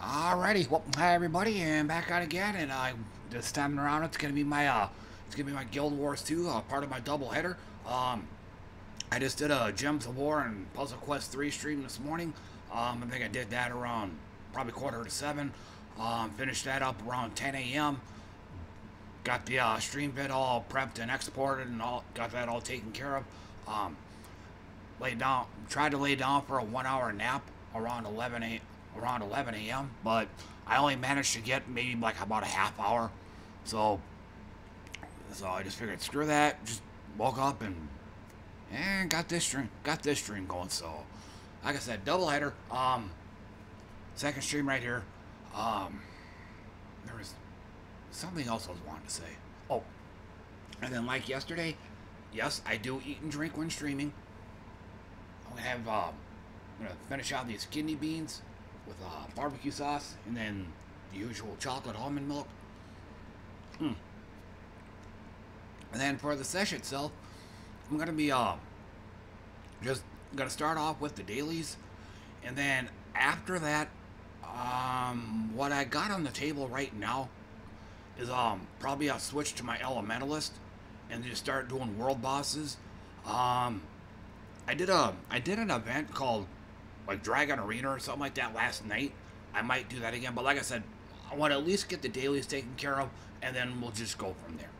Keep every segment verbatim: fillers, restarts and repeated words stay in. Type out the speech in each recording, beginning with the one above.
Alrighty, well, hi everybody, and back out again, and uh, this time around it's gonna be my uh, it's gonna be my Guild Wars two, uh, part of my double header. Um, I just did a Gems of War and Puzzle Quest three stream this morning. Um, I think I did that around probably quarter to seven. Um, finished that up around ten A M Got the uh, stream bit all prepped and exported, and all got that all taken care of. Um, laid down, tried to lay down for a one-hour nap around eleven A M around eleven A M but I only managed to get maybe like about a half hour. So, so I just figured, screw that. Just woke up and and got this stream, got this stream going. So, like I said, double header. Um, second stream right here. Um, there was something else I was wanting to say. Oh, and then like yesterday, yes, I do eat and drink when streaming. I'm gonna have. Um, I'm gonna finish out these kidney beans with uh, barbecue sauce, and then the usual chocolate almond milk. Mm. And then for the session itself, I'm gonna be uh, just gonna start off with the dailies, and then after that, um, what I got on the table right now is um probably I'll switch to my elementalist and just start doing world bosses. Um, I did a I did an event called like Dragon Arena or something like that last night. I might do that again, but like I said, I want to at least get the dailies taken care of, and then we'll just go from there.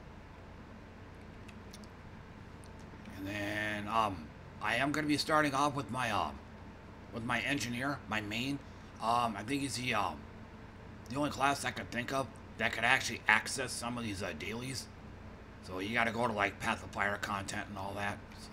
And then um, I am going to be starting off with my um, with my engineer, my main. Um, I think he's the um, the only class I could think of that could actually access some of these uh, dailies. So you got to go to like Path of Fire content and all that. So.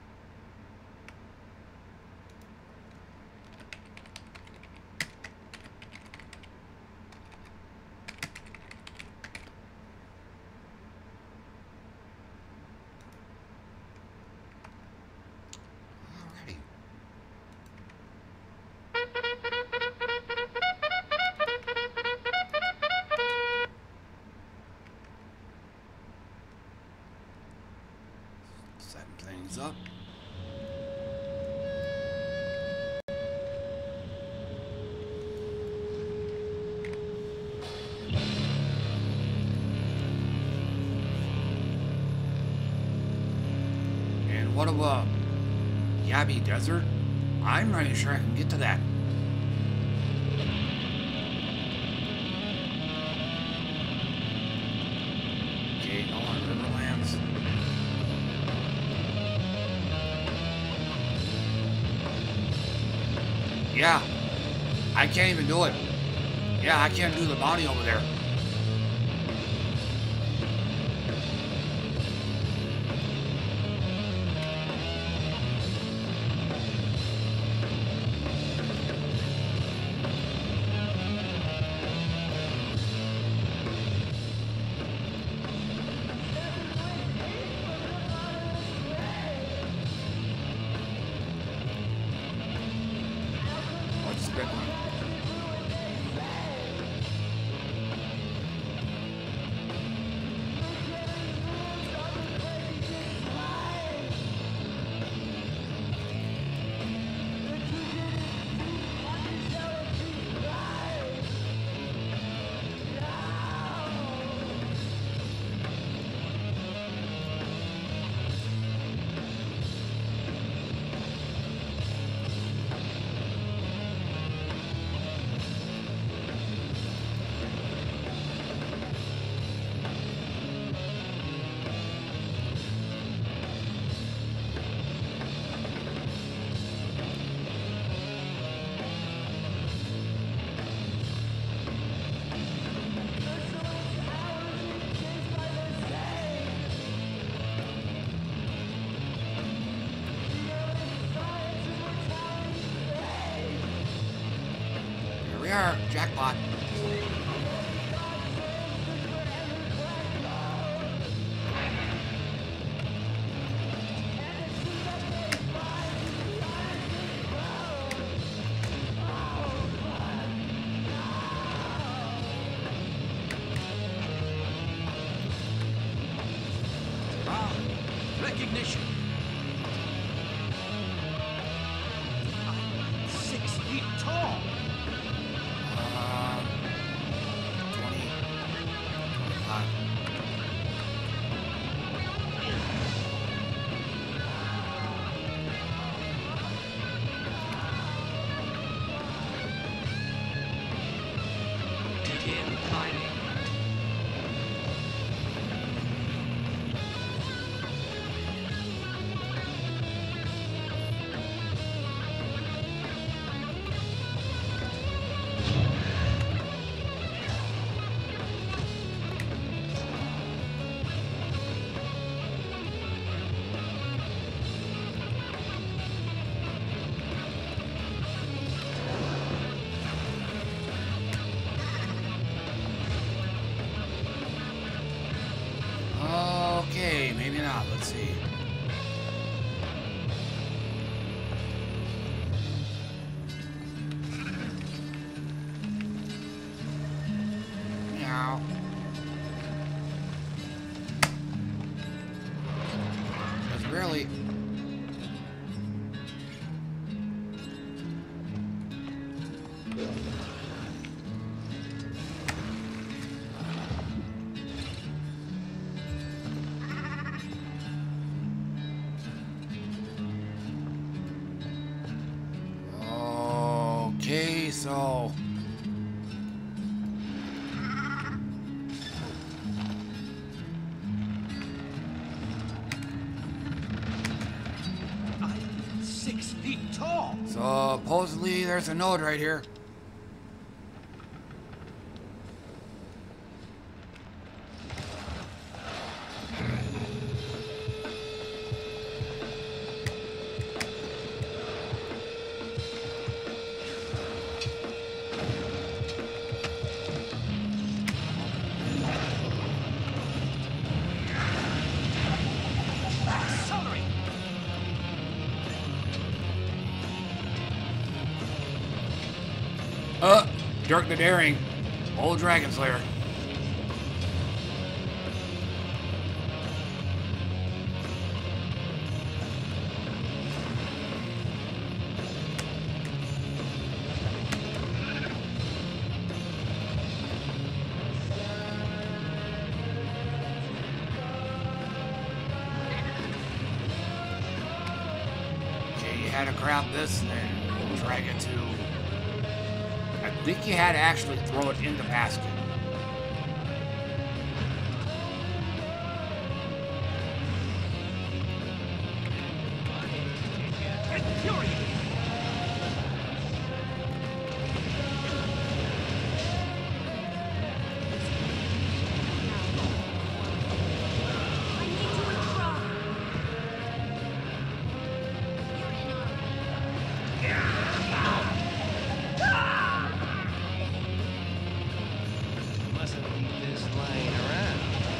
Up. And what about Yabi Desert? I'm not even sure I can get to that. Okay, all on Riverlands. Yeah, I can't even do it. Yeah, I can't do the bounty over there. Jackpot. Ah, recognition. I'm six feet tall. behind me. Okay, maybe not. Let's see. Meow. That's really. Okay, so. I'm six feet tall. Supposedly there's a node right here. Accelerate. Uh, Dirk the Daring. Old Dragon Slayer. Okay, you had to grab this and then drag it to. I think you had to actually throw it in the basket. Infuriating. I need to withdraw. You're in on Mustn't leave this lying around.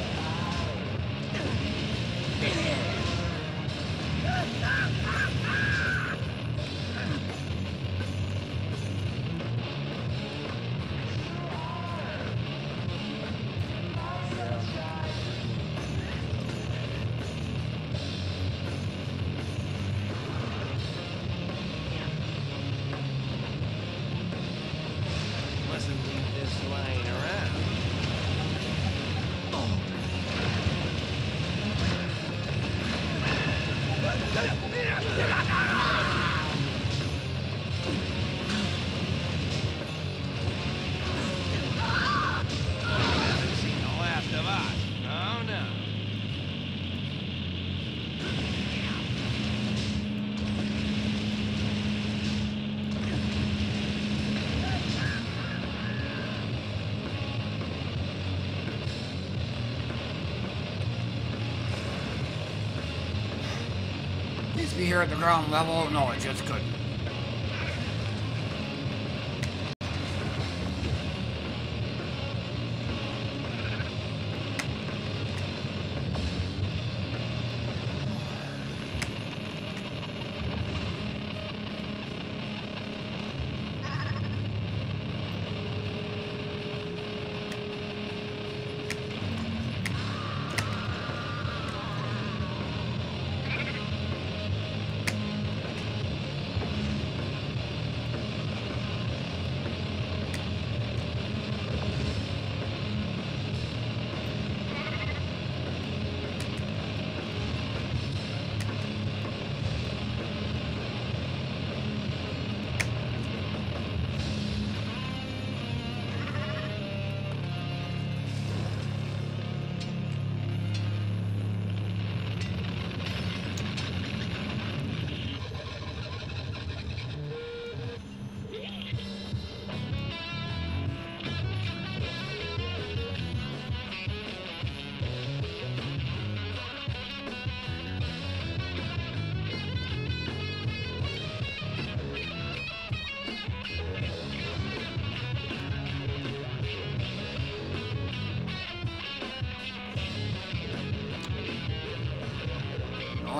Mustn't leave this lying around. Haven't seen the last of us. Oh no. Needs to be here at the ground level. No, it just couldn't.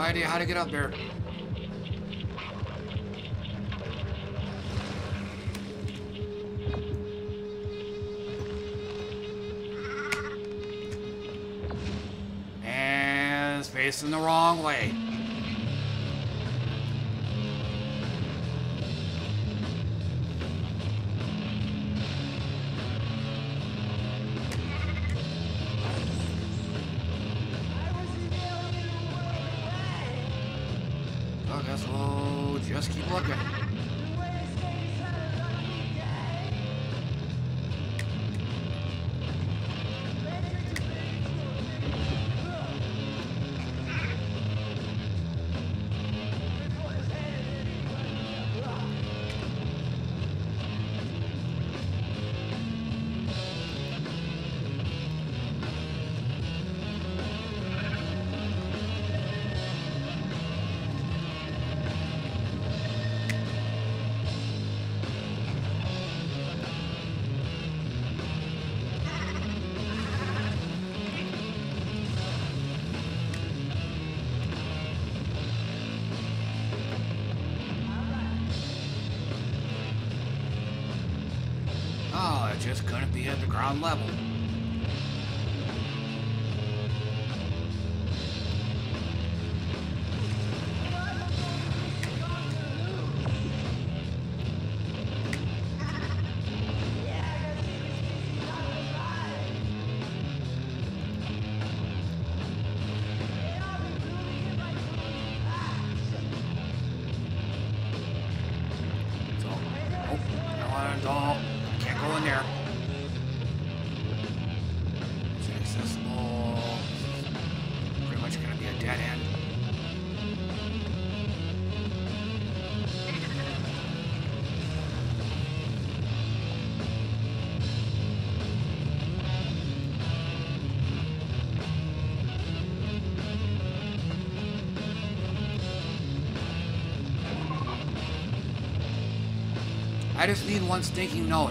idea how to get up there. And it's facing the wrong way. I guess we'll just keep looking. Oh, it just couldn't be at the ground level. So, oh, I want to doll. Can't go in there. It's inaccessible. Pretty much gonna be a dead end. I just need one stinking note.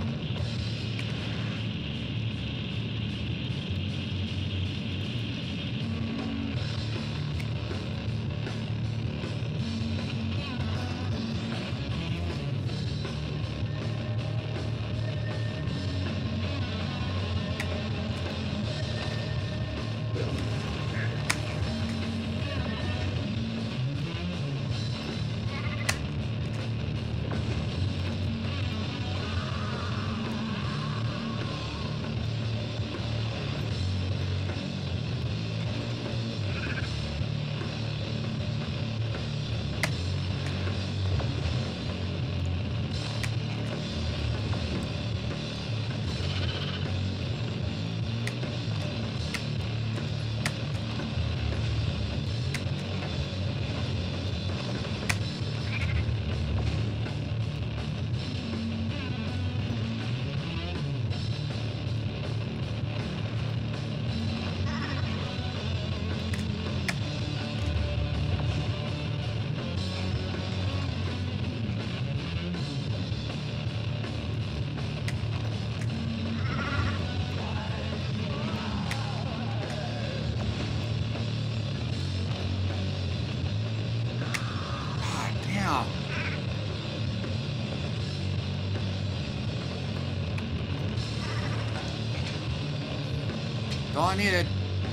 All I needed.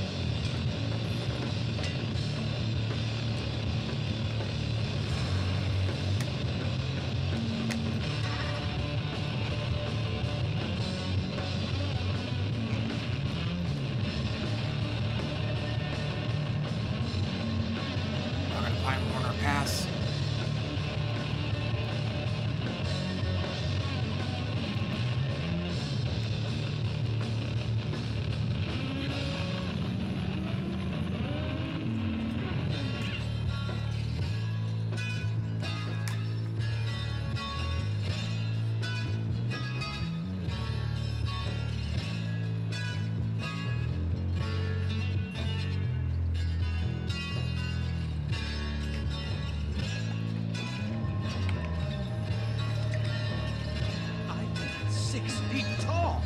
I'm gonna find Warner Pass. Six feet tall.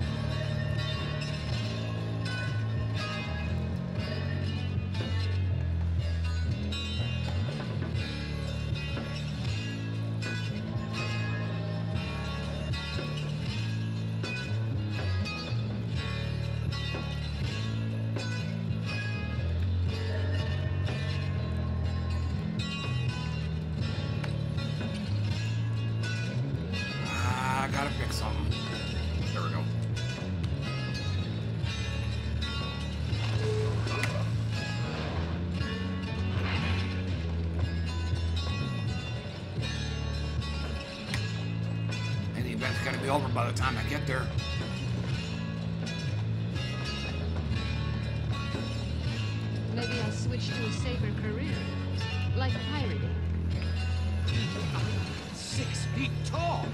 something. There we go. And the event's gonna be over by the time I get there. Maybe I'll switch to a safer career, like pirating. Six feet tall!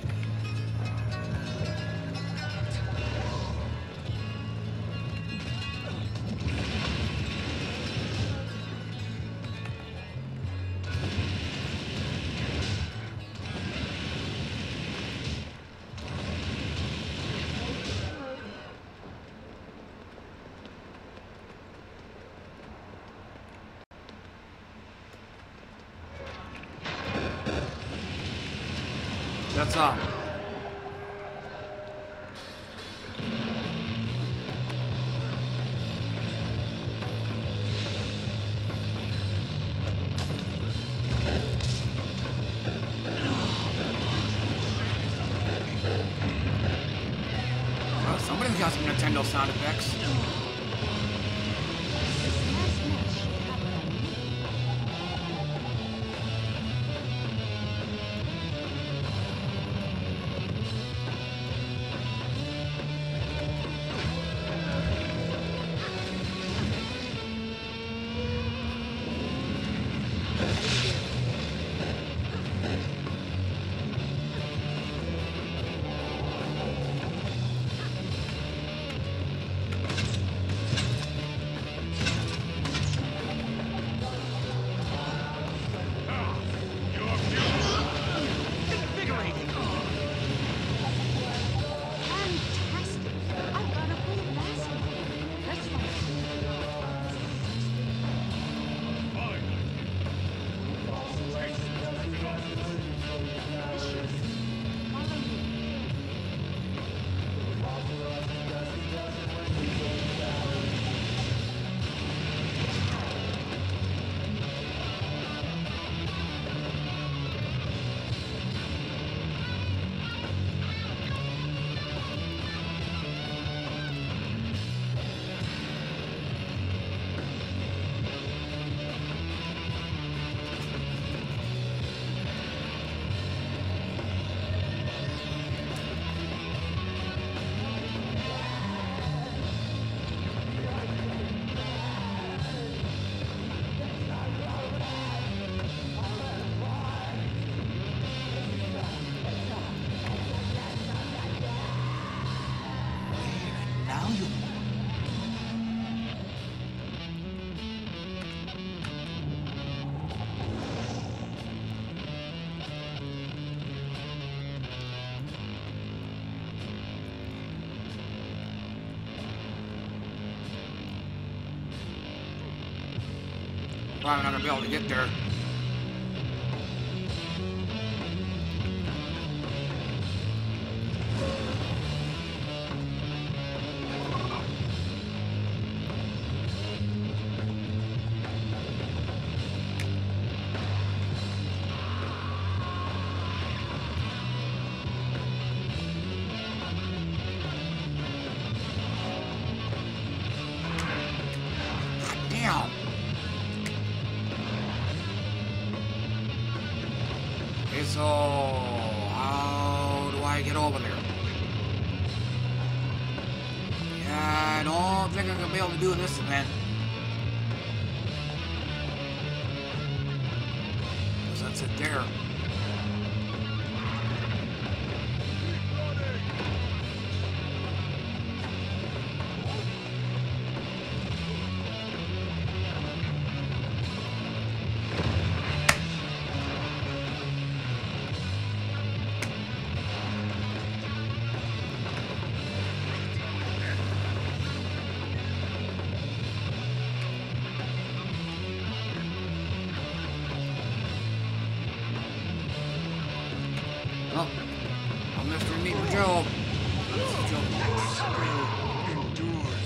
That's up. Well, somebody's got some Nintendo sound effects. Probably not gonna be able to get there. Damn. Okay, so how do I get over there? Yeah, I don't think I'm gonna be able to do this event. Because that's it there. Oh, I'm Mister Meat and Joe. Joe. Endures.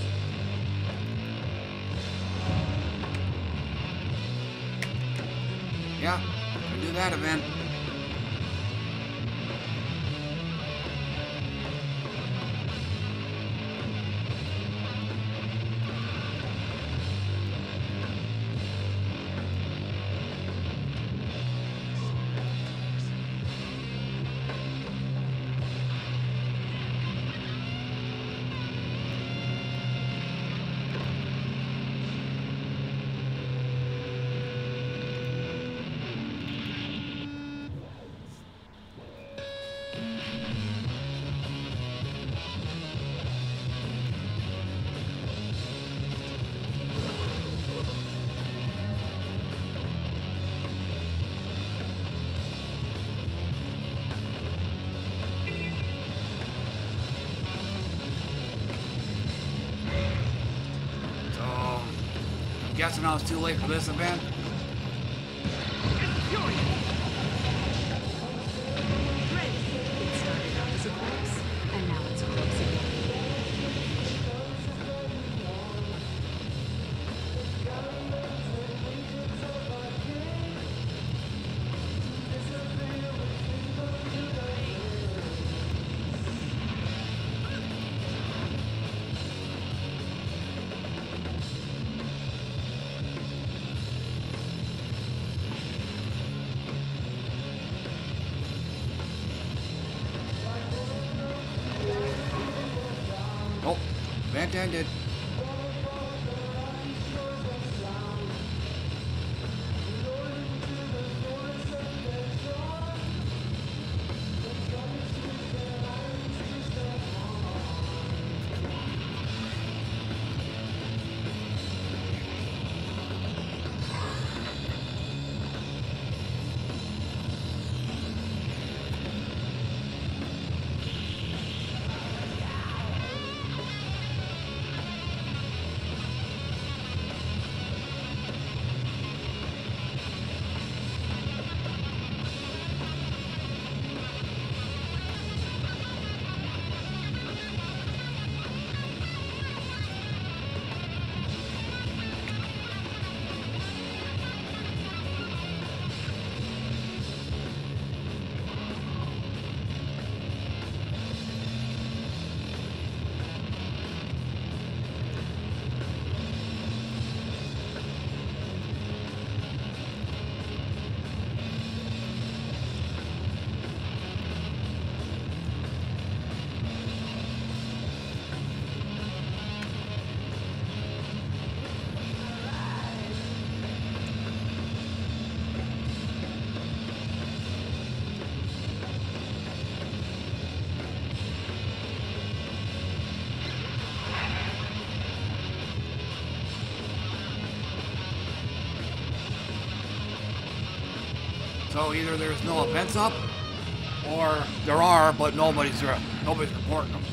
Yeah, I do that event. guessing I was too late for this event. It started out as a corpse, and now it's a corpse again. Oh, event ended. So either there's no events up, or there are, but nobody's uh, nobody's reporting them.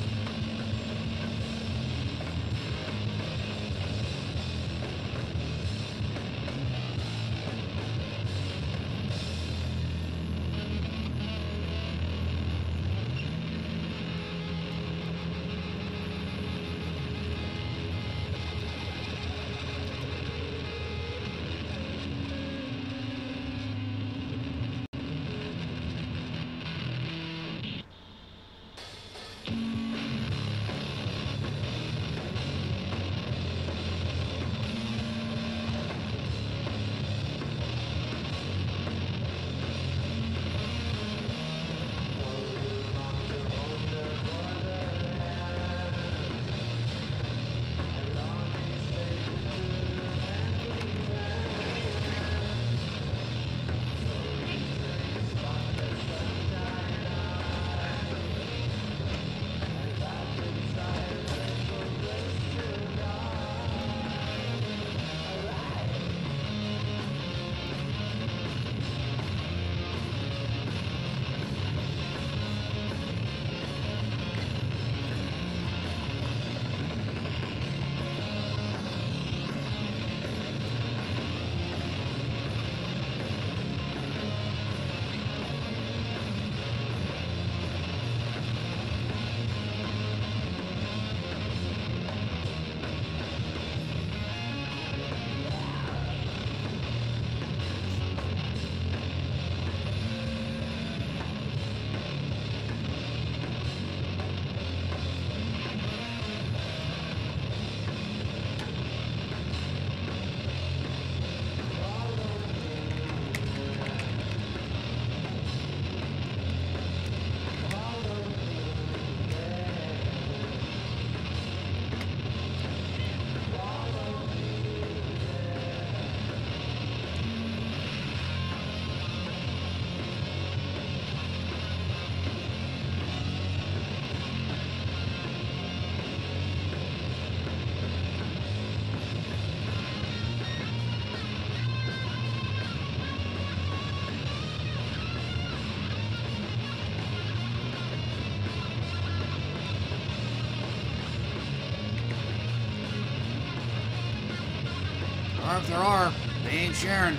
Or if there are, they ain't sharing.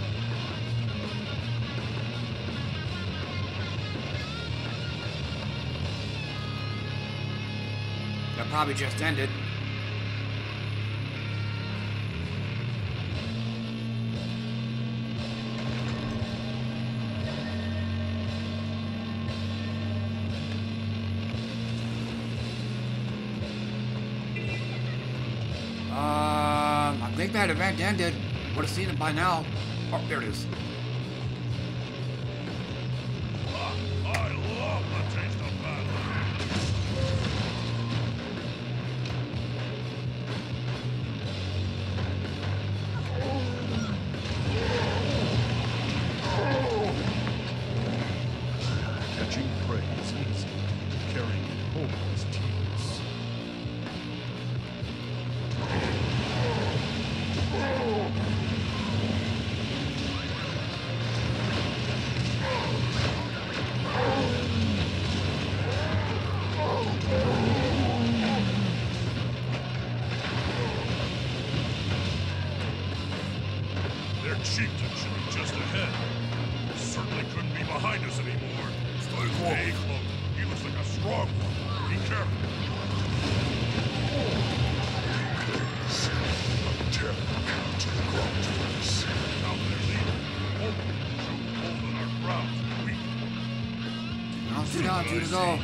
That probably just ended. Um, I think that event ended. Would have seen it by now. Oh, there it is. I love the taste of battle. Catching prey is easy. Carrying it home is tedious. Their chieftain should be just ahead. Certainly couldn't be behind us anymore. Stay close. He looks like a strong one. Be careful. A terrible count of ground face. Now their leader. Hold should hold on our ground. We I'll sit down, two to go.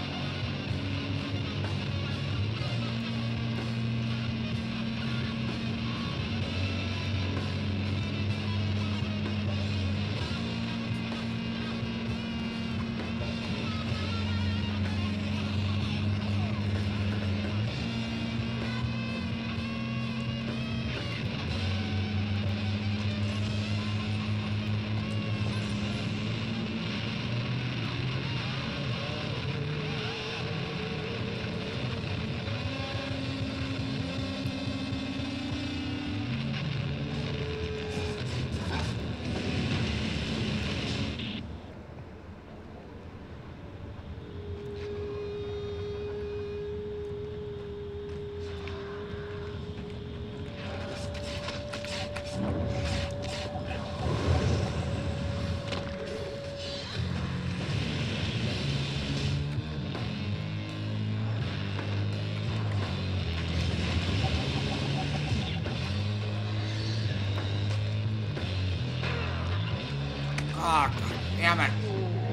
Ah, God damn it.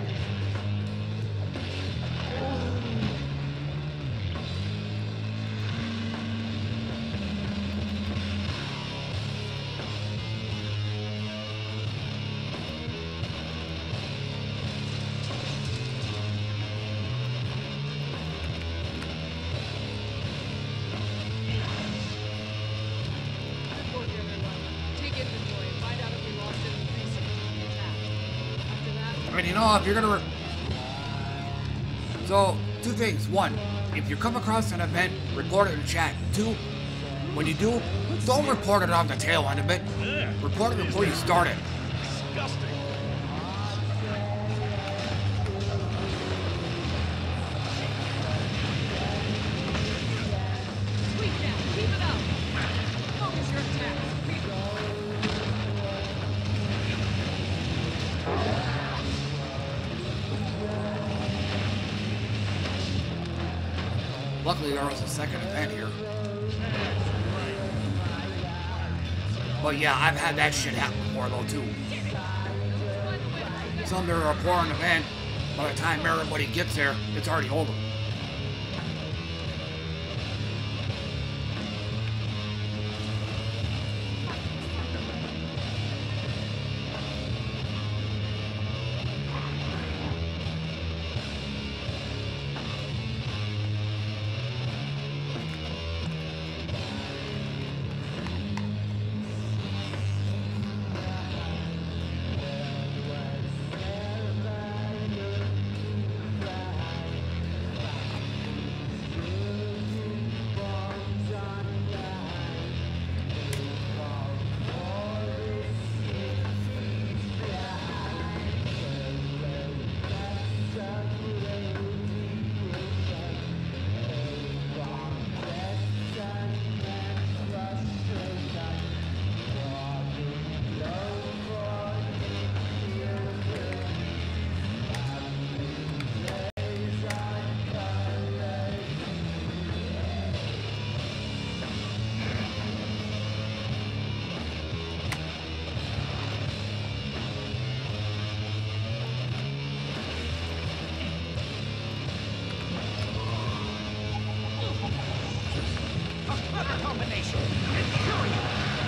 I mean, you know, if you're gonna... Re so, two things. One, if you come across an event, report it in chat. Two, when you do, don't report it on the tail end of it. Report it before you start it. disgusting. Sweet now, keep it up. Focus your attack. Luckily, there was a second event here. But yeah, I've had that shit happen before, though, too. Some there are a pouring event. By the time everybody gets there, it's already over. Clever combination. Infuriating.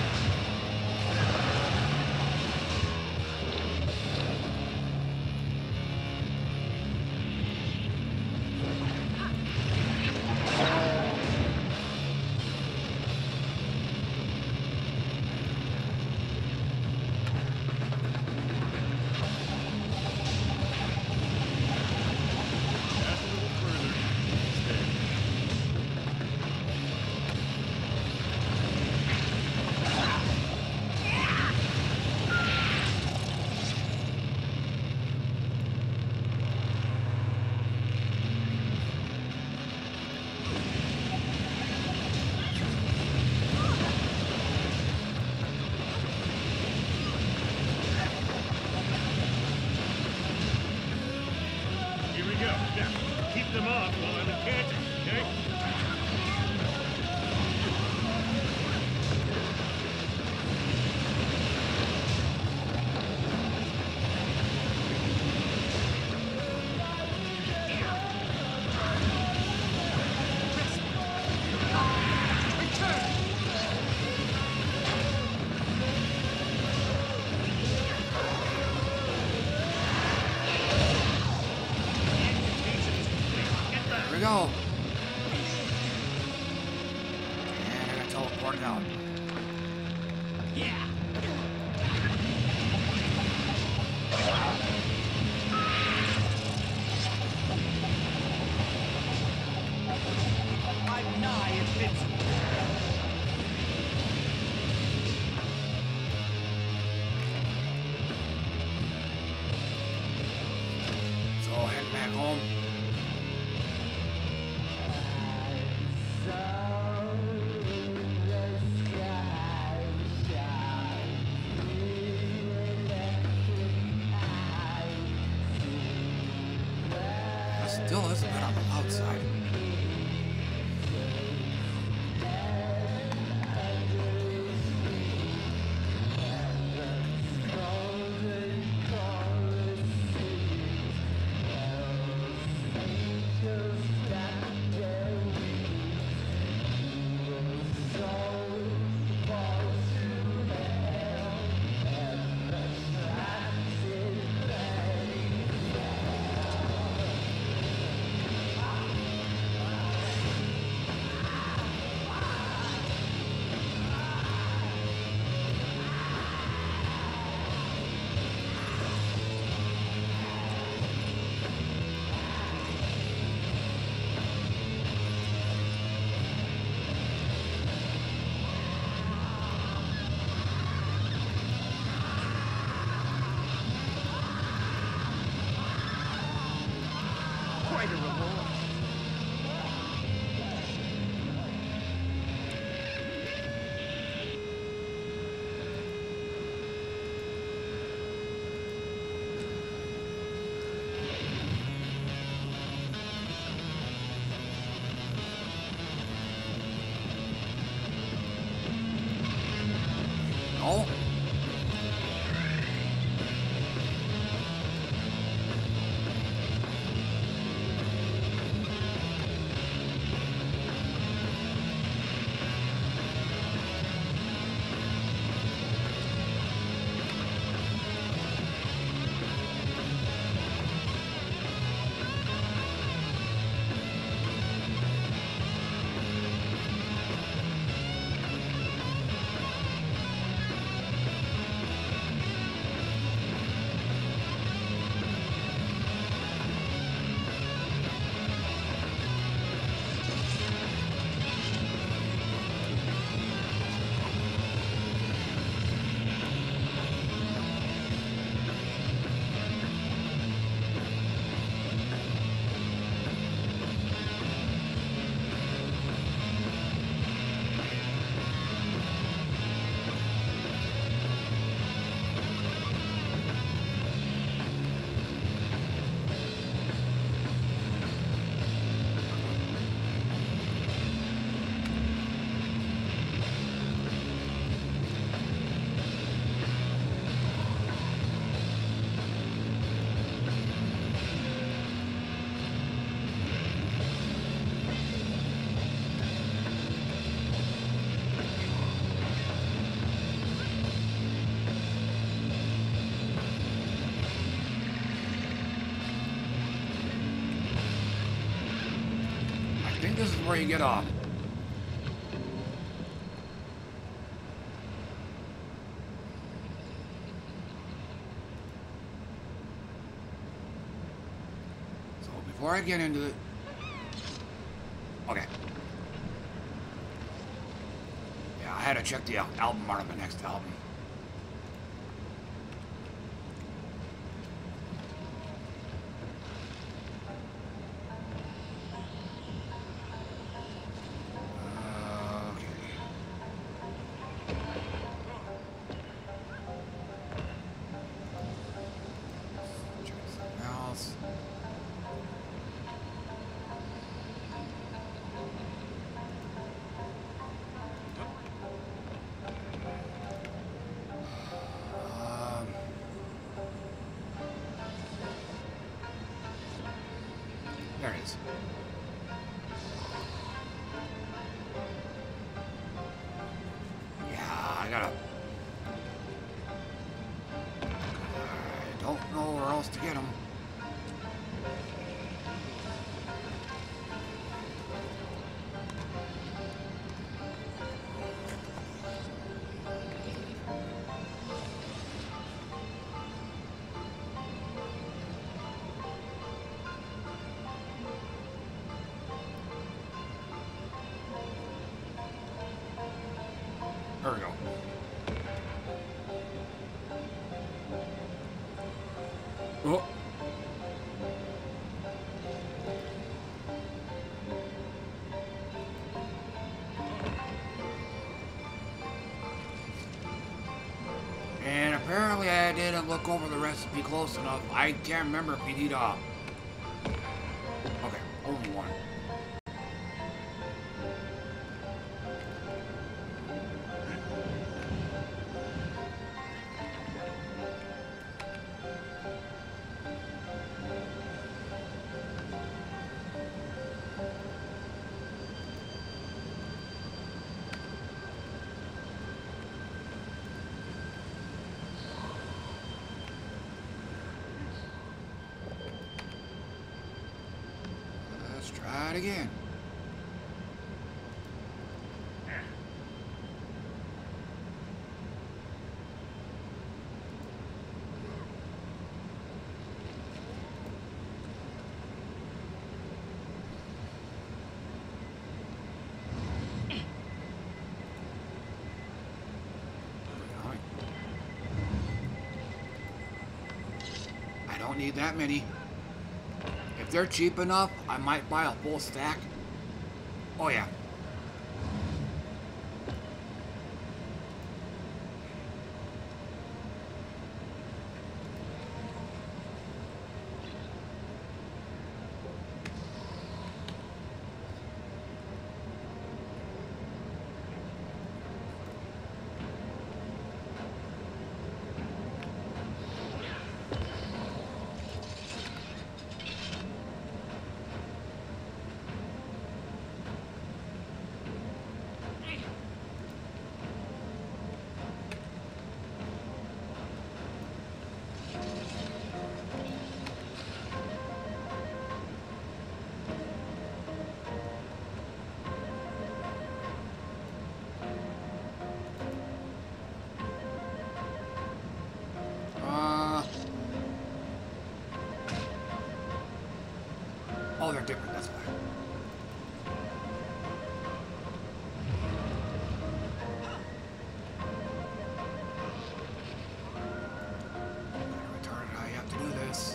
Go. And I got teleported out. Yeah. I'm nigh invincible. So heading back home. Still isn't good on the outside. Quite a reward. No. I think this is where you get off. So before I get into it, okay. Yeah, I had to check the al- album art of the next album. There it is. Yeah, I gotta... I don't know where else to get them. There we go. Oh. And apparently I didn't look over the recipe close enough. I can't remember if you need a... Okay, only one. Try it again. I don't need that many. If they're cheap enough, I might buy a full stack. Oh yeah. Oh, they're different, that's why. Retarded how you have to do this.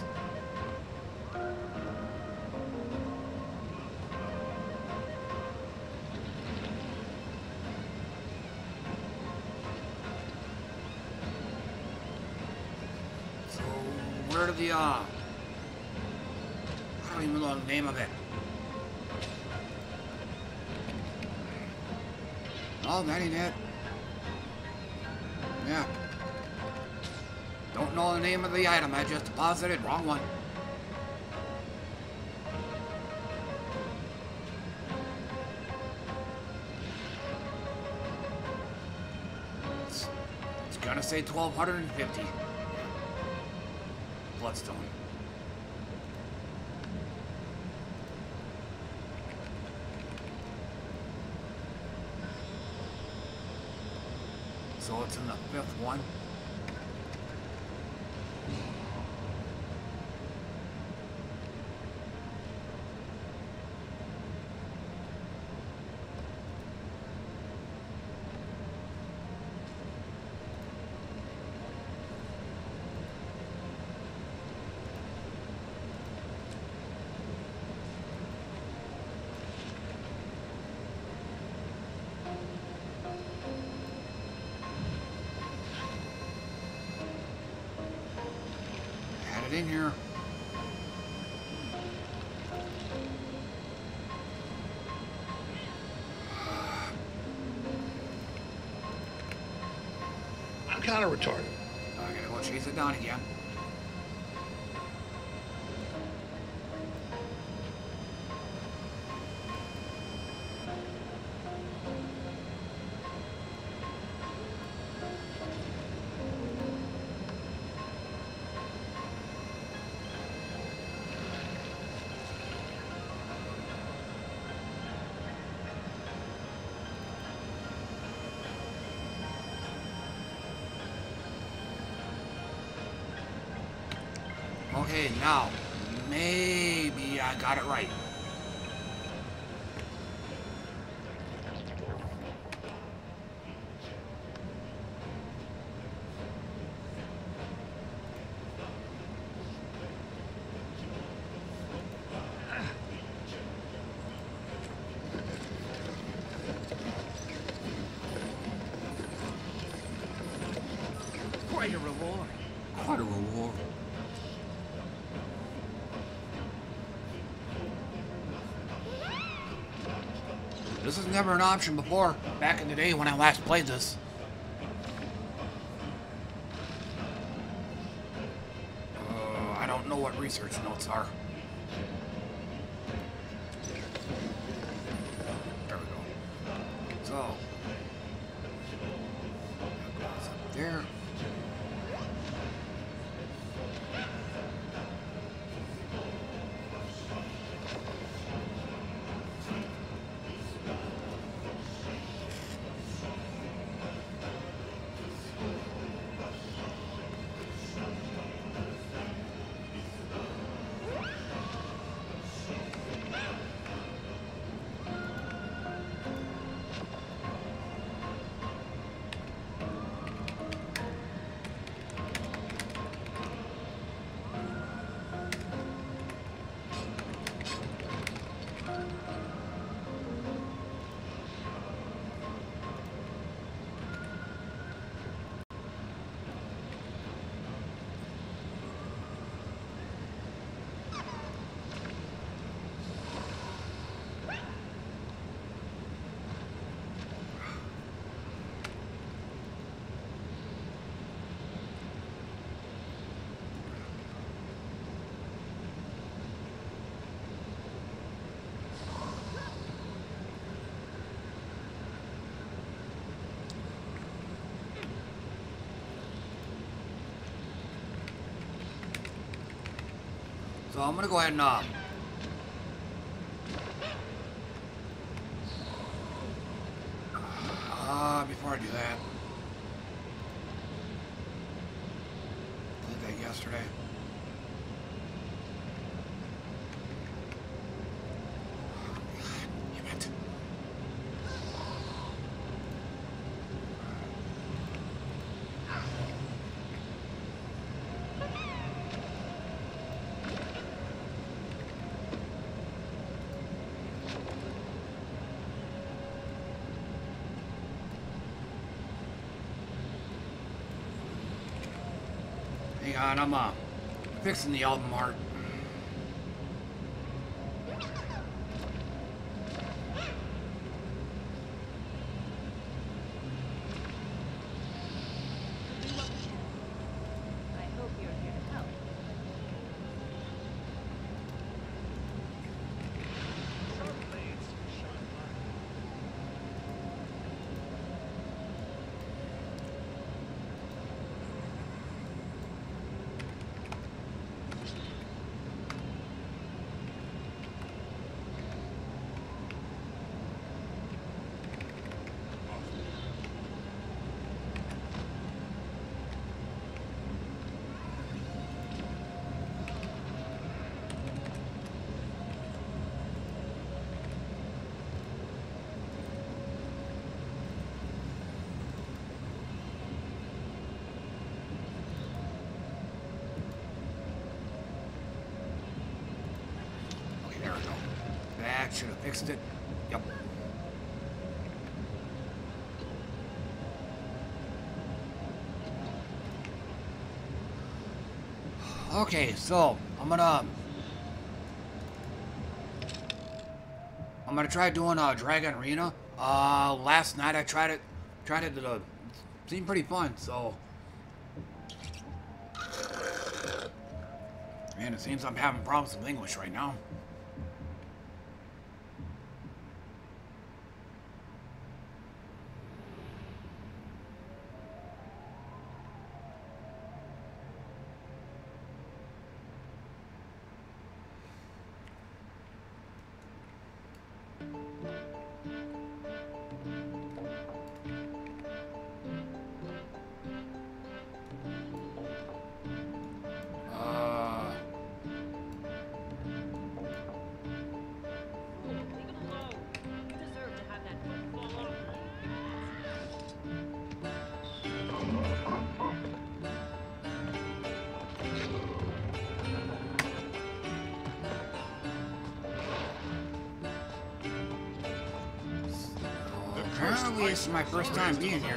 So, where did the, uh... I don't even know the name of it. Oh, that ain't it. Yeah. Don't know the name of the item. I just deposited. Wrong one. It's, it's gonna say twelve fifty. Bloodstone. So it's in the fifth one. In here. I'm kind of retarded. I gotta go chase it down again. Okay, now, maybe I got it right. Quite a reward. Quite a reward. This was never an option before, back in the day when I last played this. Uh, I don't know what research notes are. There we go. So, that goes up there. So I'm gonna go ahead and uh, uh before I do that, played that yesterday. Damn it. Hang on, I'm uh, fixing the album art. I hope you're here to help. There we go. That should have fixed it. Yep. Okay, so I'm gonna I'm gonna try doing a Dragon Arena. Uh, last night I tried it, tried it. Uh, seemed pretty fun. So, man, it seems I'm having problems with English right now. Apparently, this is my first time being here.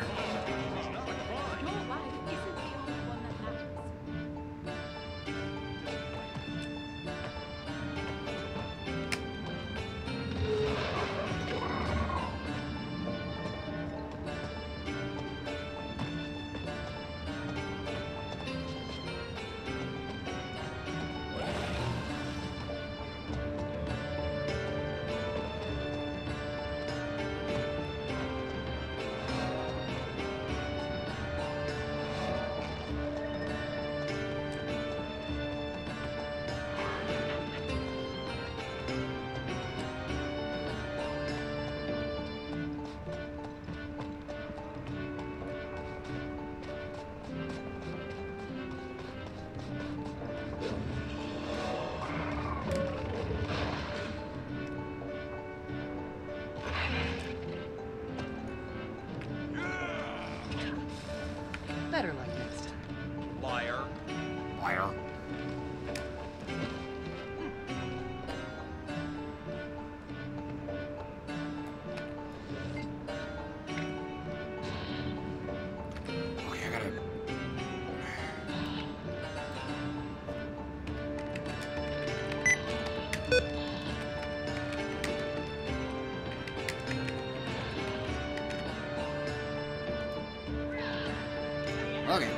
Better luck next time. Liar. Liar. Okay, I gotta. Okay.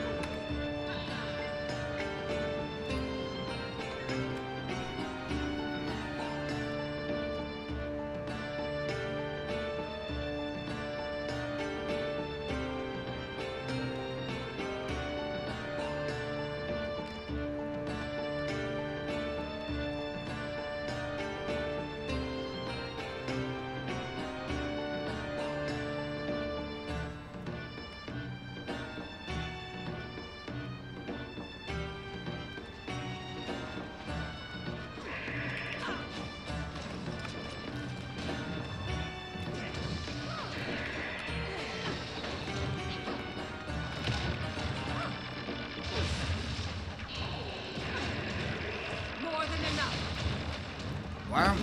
More than enough. Why am,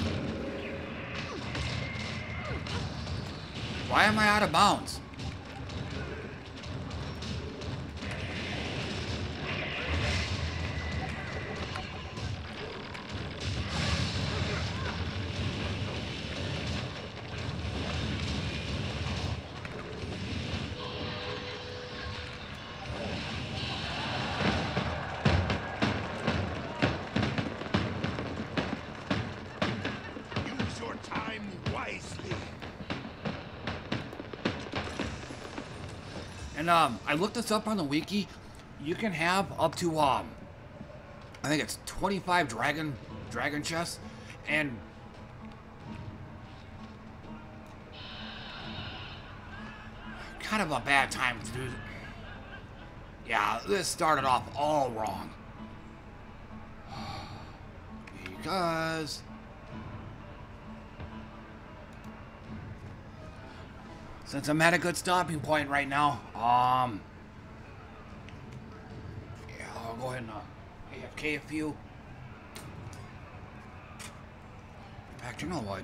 why am I out of bounds? Use your time wisely. And um, I looked this up on the wiki. You can have up to um, I think it's twenty-five dragon dragon chests, and kind of a bad time to do. Yeah, this started off all wrong because since I'm at a good stopping point right now, um, yeah, I'll go ahead and uh, A F K a few. fact, you know what?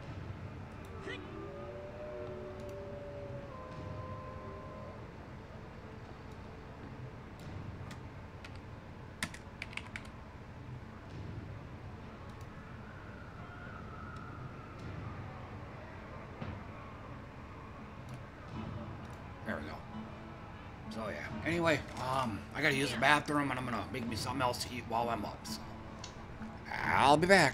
There we go. So yeah. Anyway, um, I gotta use the bathroom and I'm gonna make me something else to eat while I'm up. So I'll be back.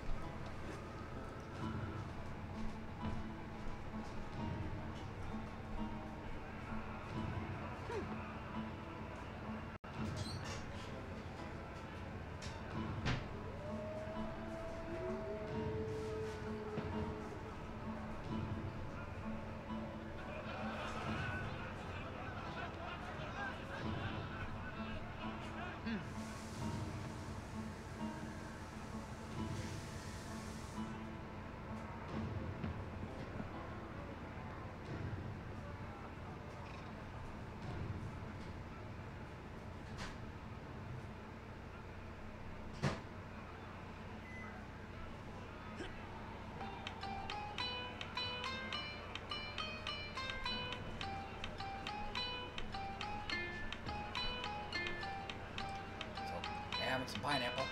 Having some pineapple.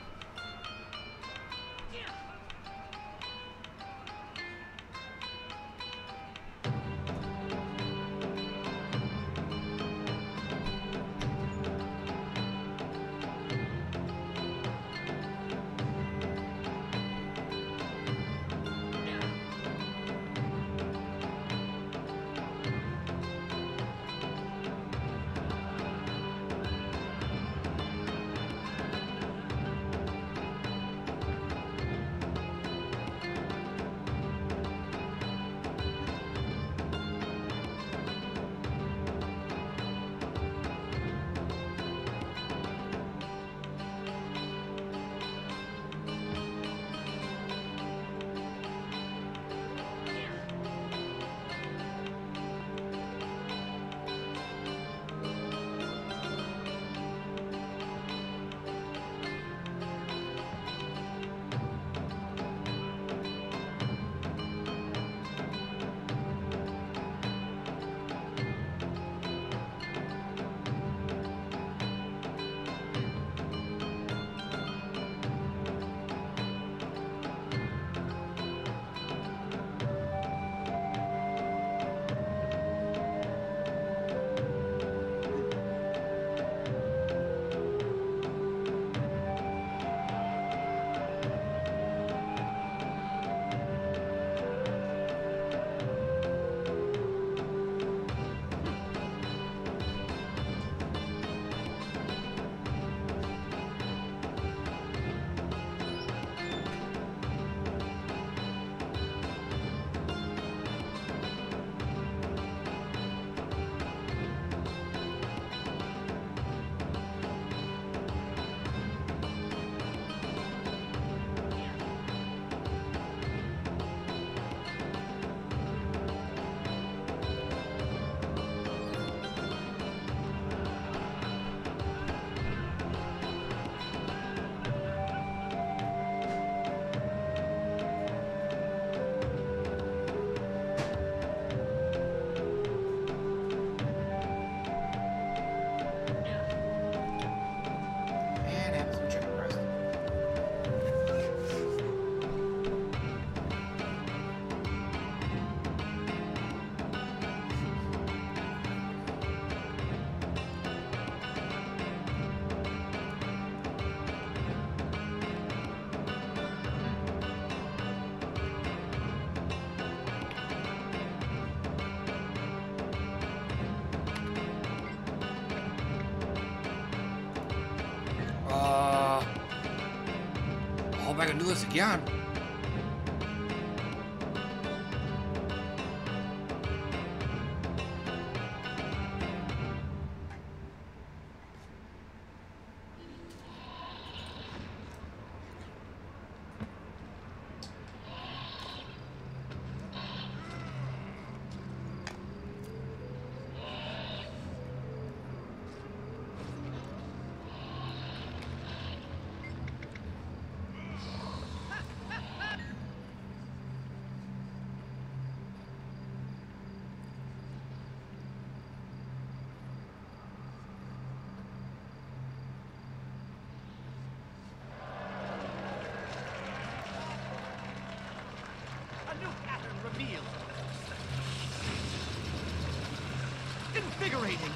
I can do this again. invigorating.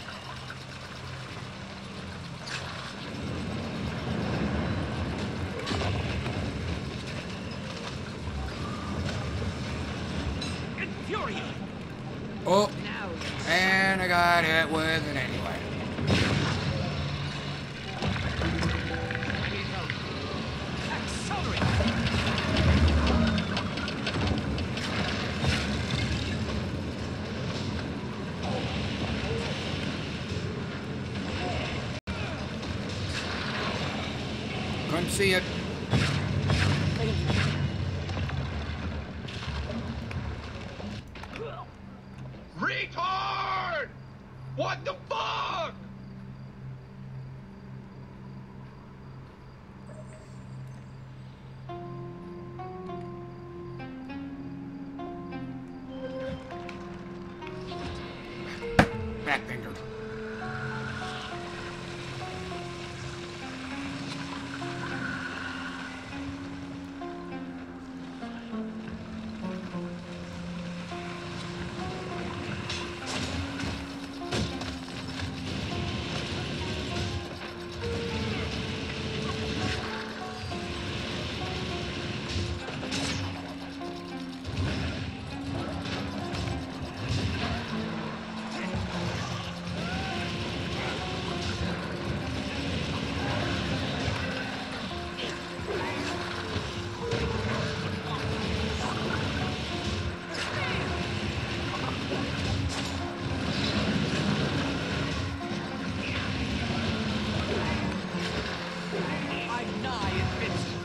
Infuriating. Oh, Now you and I got hit with it anyway. Accelerate. Couldn't see it. Retard! What the fuck? Back finger. I'm nigh invincible.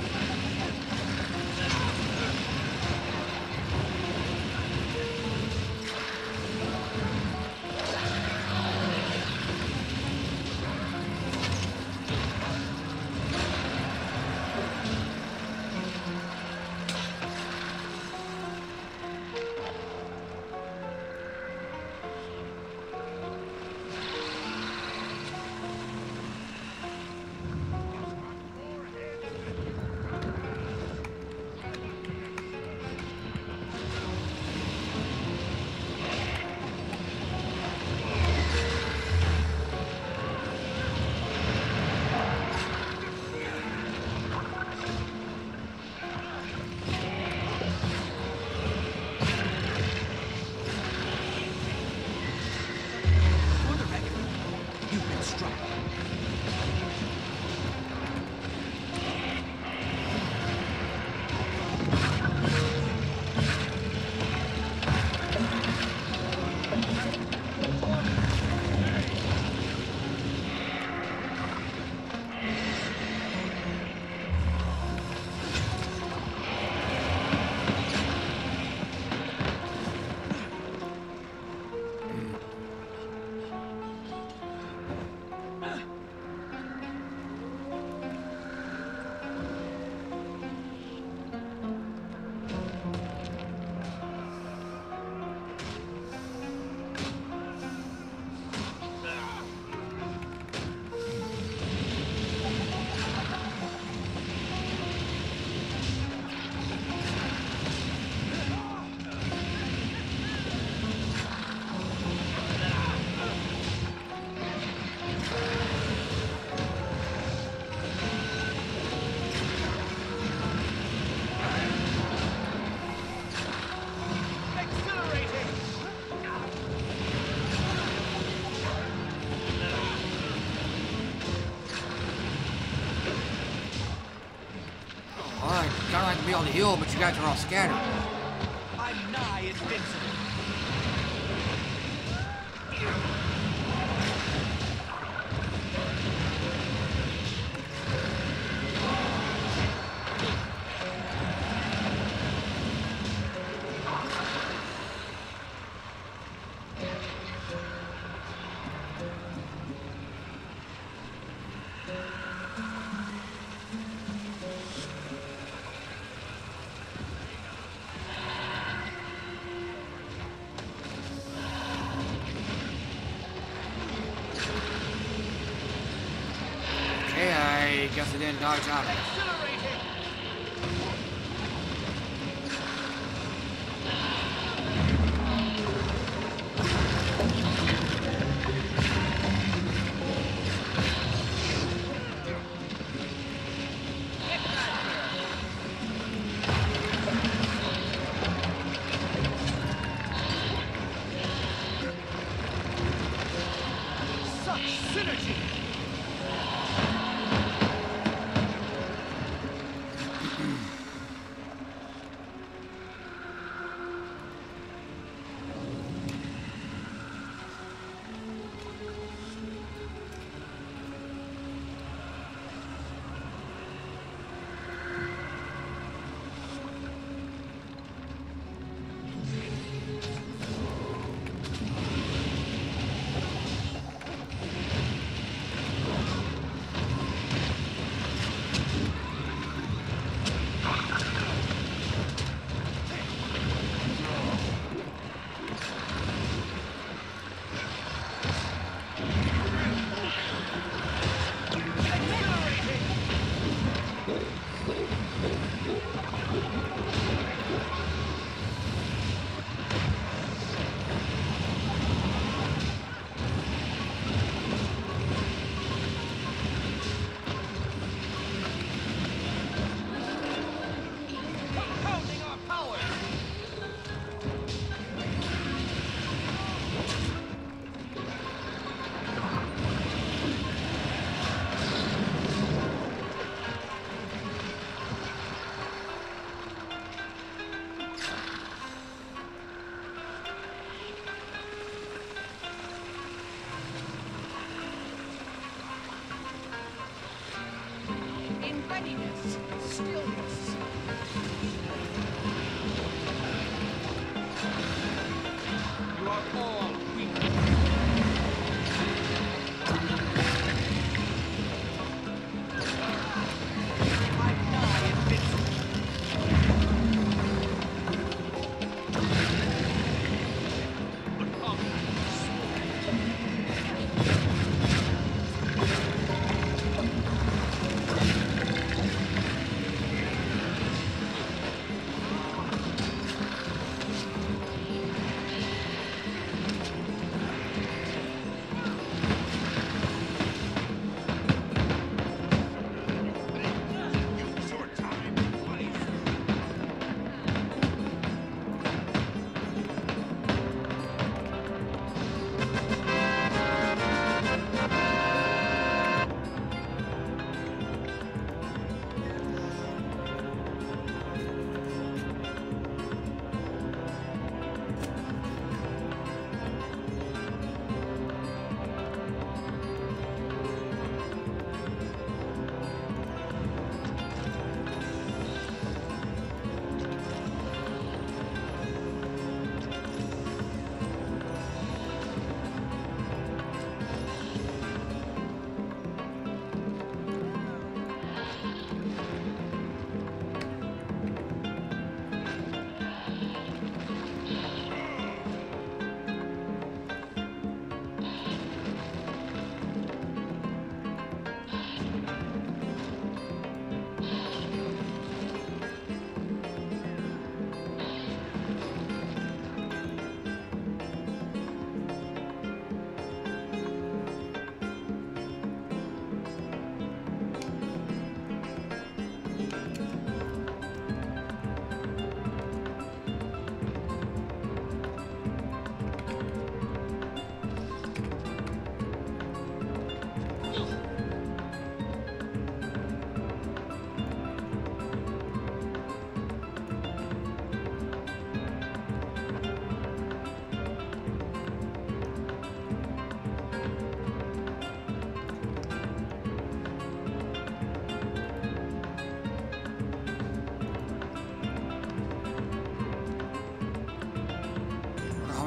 For the record, you've been struck. Alright, kinda like to be on the hill, but you guys are all scattered. I'm nigh invincible. Okay, I guess I didn't dodge out of it.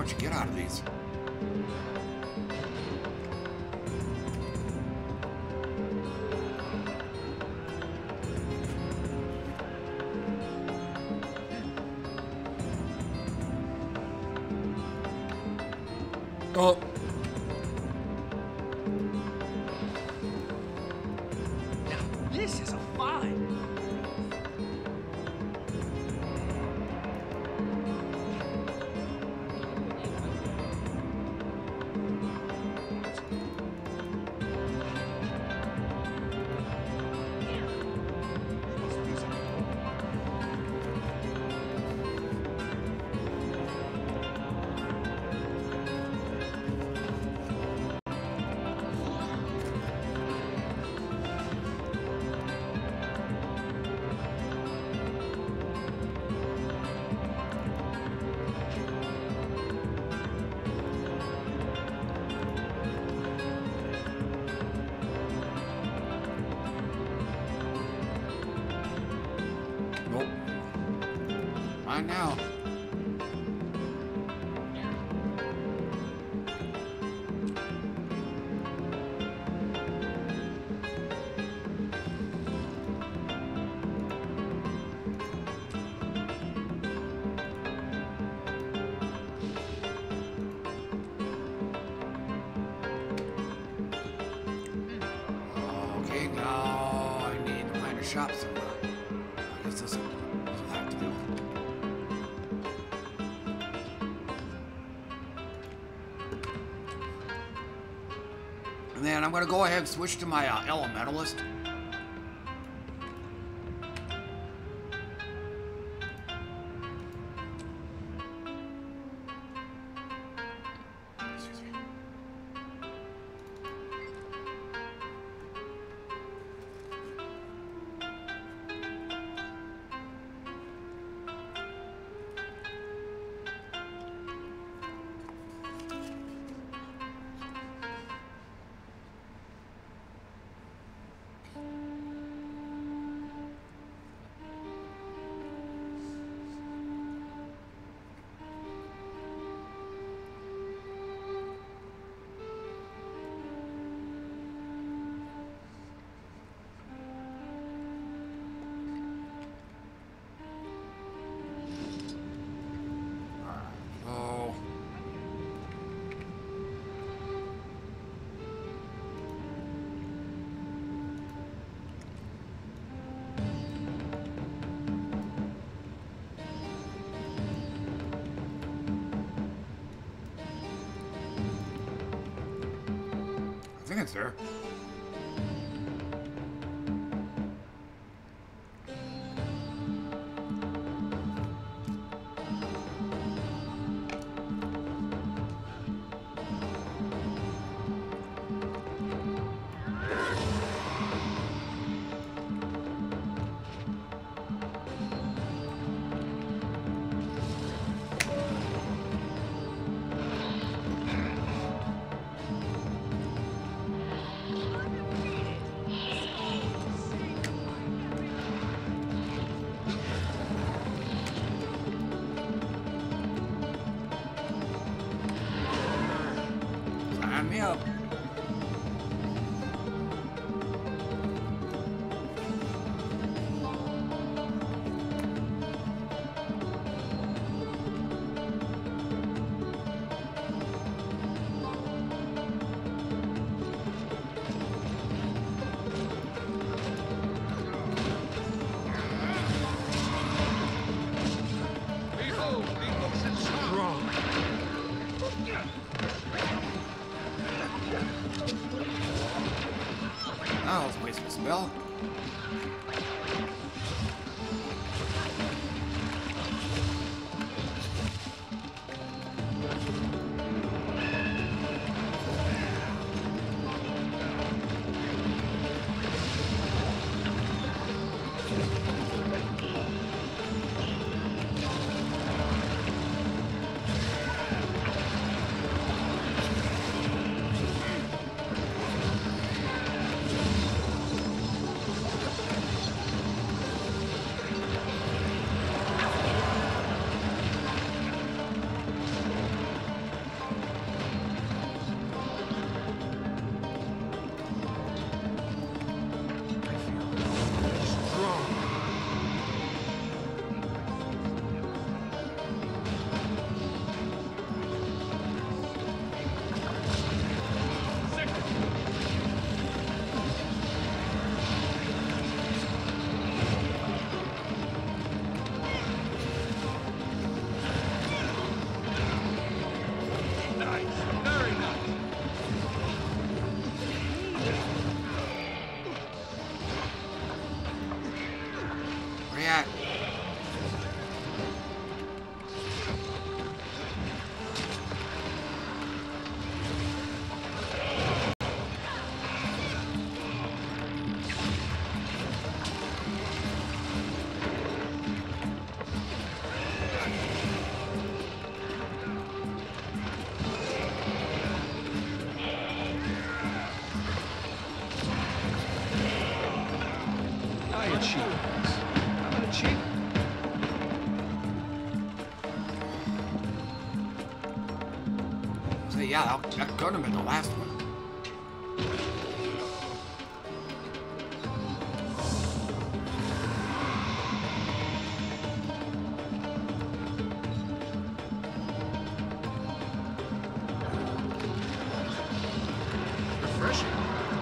what you get out of these. Oh. Now, this is a find. Nope. Right now. Okay, now I need to find a shop somewhere. I guess this will have to do. And then I'm going to go ahead and switch to my uh, Elementalist. Excuse me. Oh. I think it's there. Sign me up. Behold the ocean strong. That was a waste of a spell. yeah, that, that could have been the last one. Refreshing.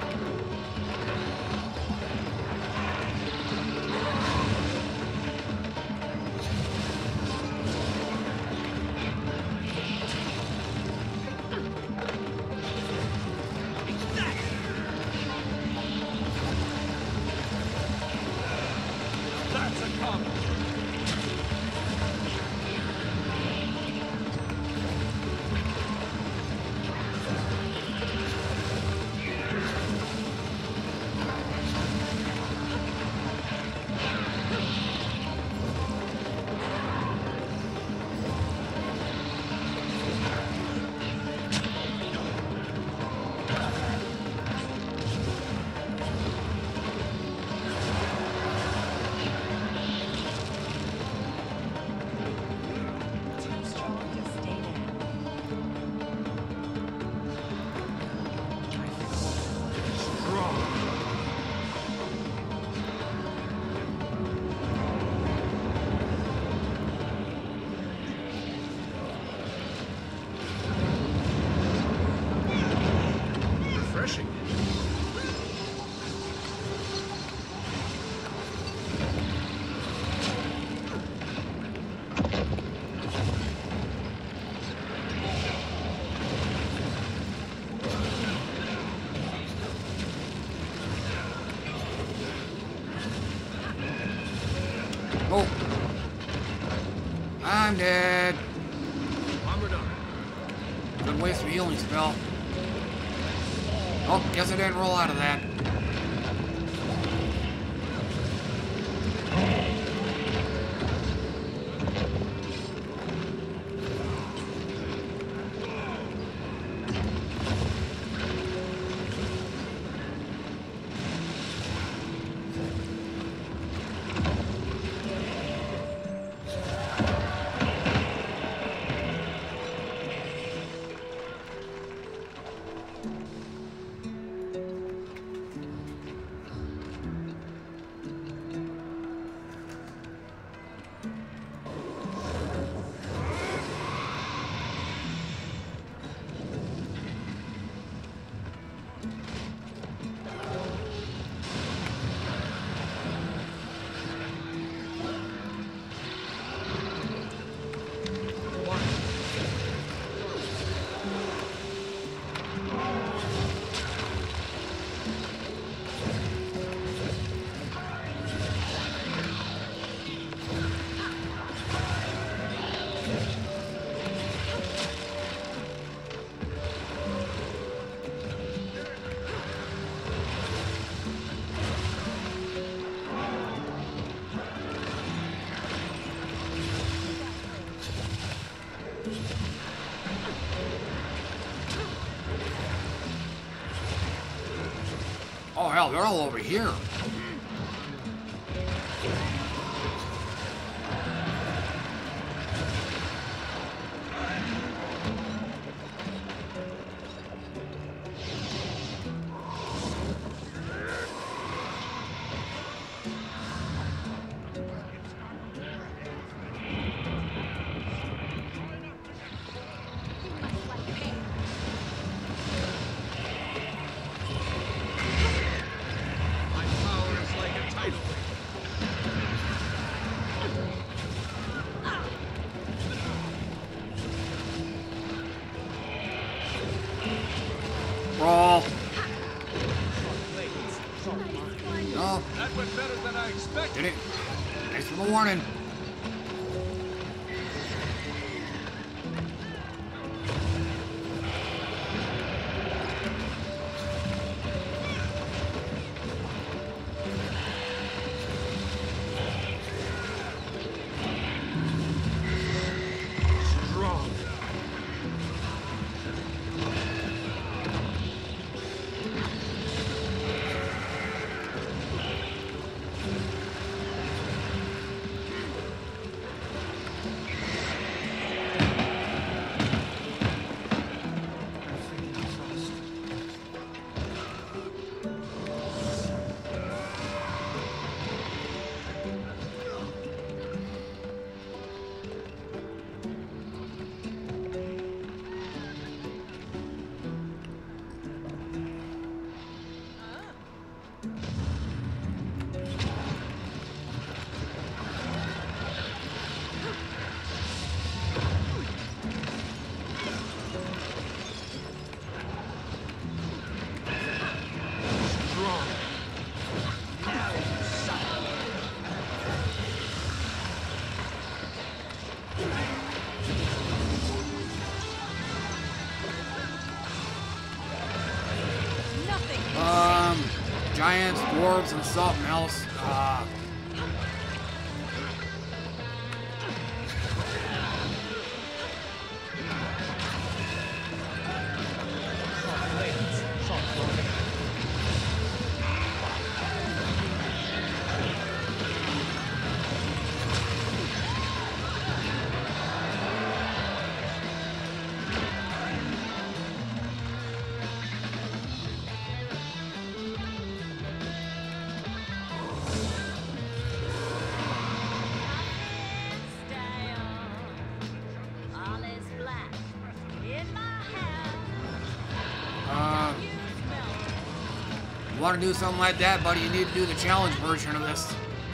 That's a combo. Too strong to stay down. Refreshing. Oh. I'm dead. Armor done. Good waste of healing spell. Oh, guess I didn't roll out of that. Oh hell, they're all over here. My power is like a tidal wave. Roll. No, That went better than I expected. did it. Thanks for the warning. Strong. giants, dwarves, and something else. Uh, Want to do something like that, buddy, you need to do the challenge version of this.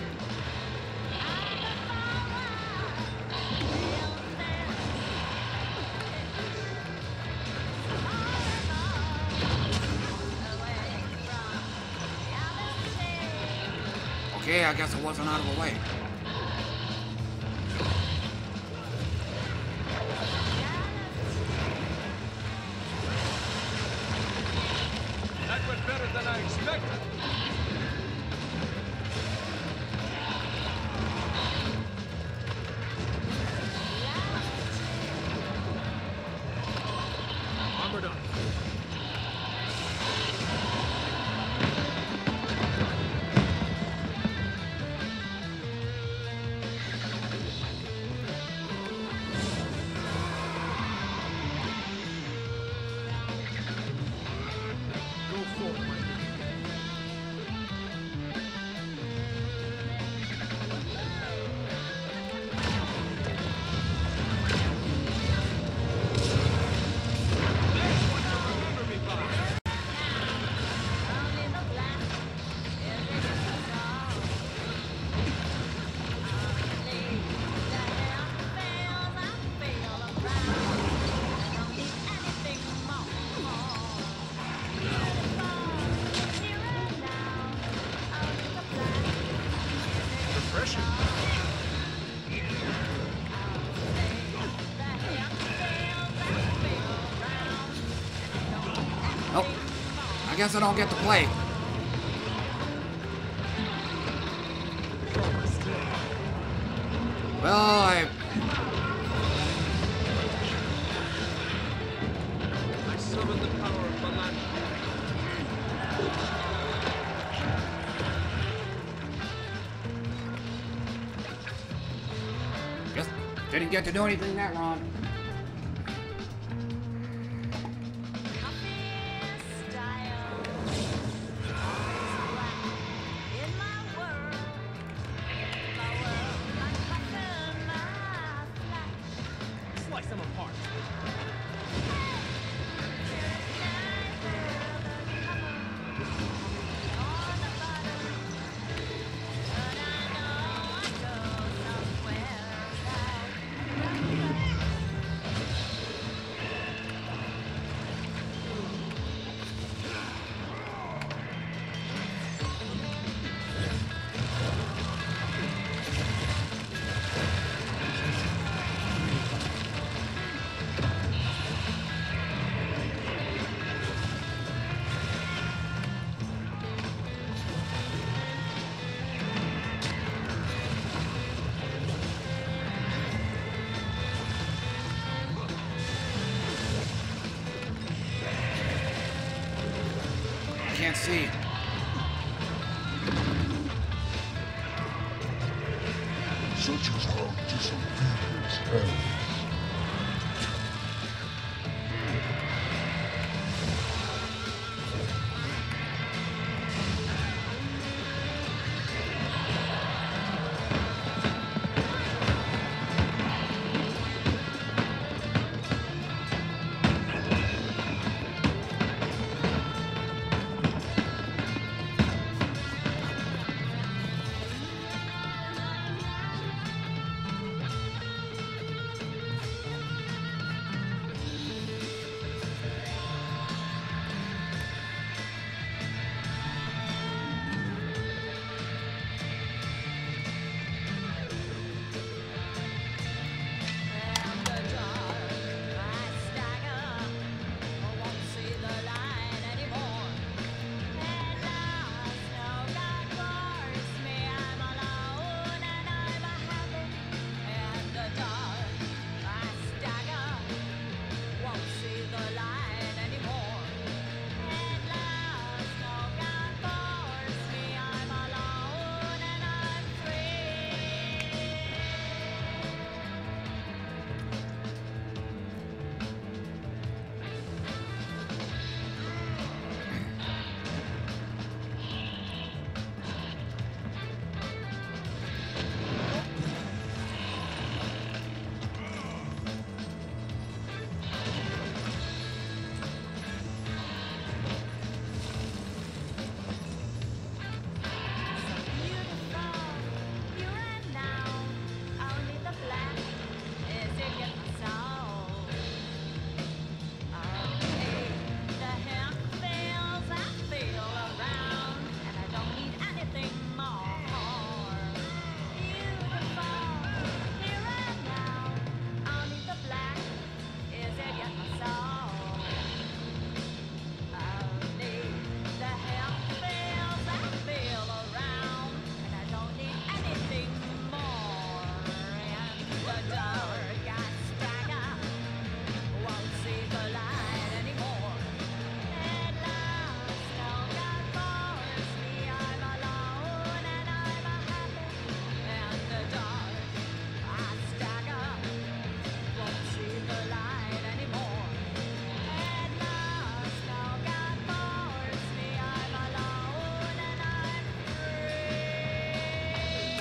Okay, I guess it wasn't out of the way. That went better than I expected. Armored up. Go forward, my man. That's what you'll remember me by. Refreshing. Nope. I guess I don't get to play. Well, I... I summon the power of Balan. Guess didn't get to do anything that wrong. Slice them apart. Can't see. Such as how disobedience ends.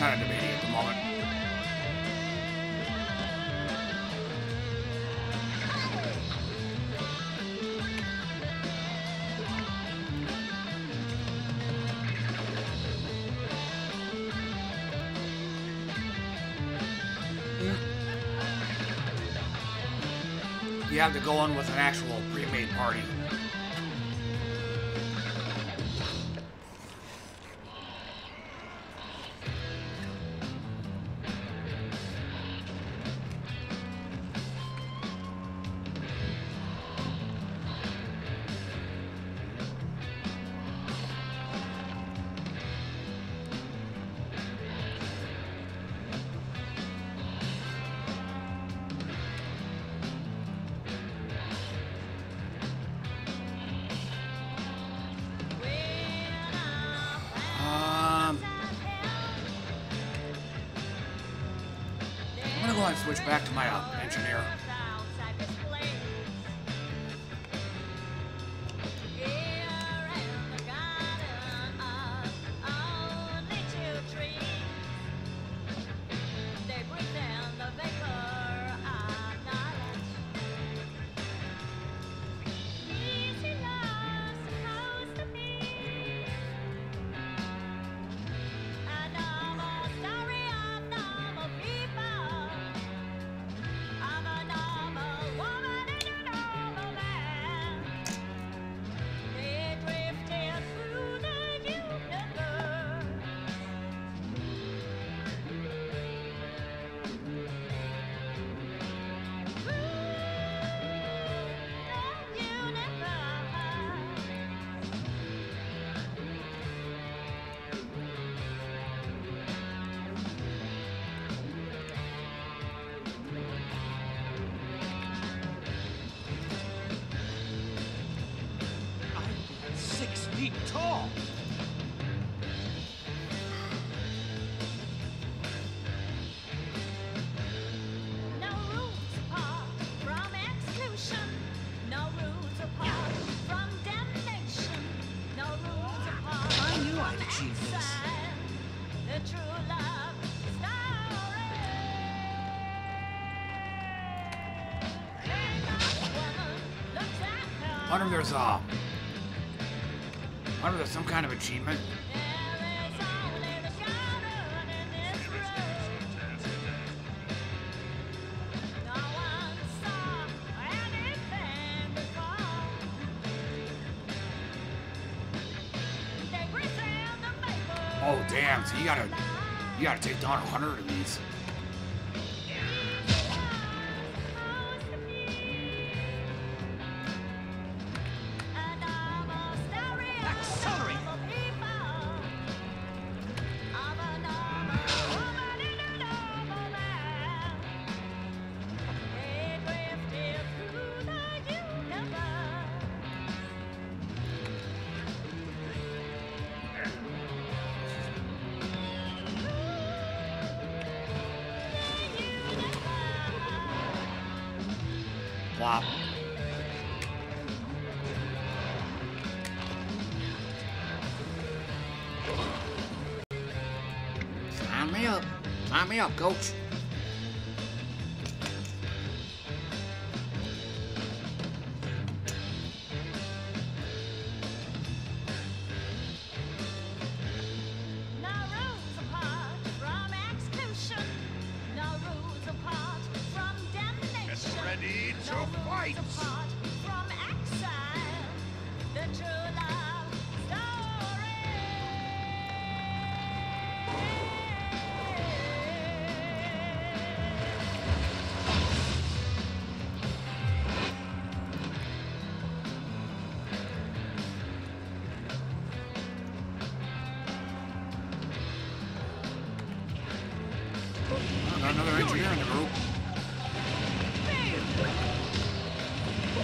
kind of debating at the moment. You have to go in with an actual pre-made party. Switch back to my uh, engineer. Tall. No rules apart from exclusion. No rules apart from damnation. No rules apart I knew from I'd achieve this. exile. The true love story. When a woman looks at her, I wonder if there's a. I wonder if there's some kind of achievement. there is only the garden in this room. No one saw anything before. They present the vapor. Oh damn! So you gotta, you gotta take down a hundred of these. Accelerate. Plop. Sign me up. Sign me up, coach. No rules apart from exclusion. No rules apart from damnation. Get ready to No rules fight! apart from exile. The true love story. Oh, got another engineer in the group.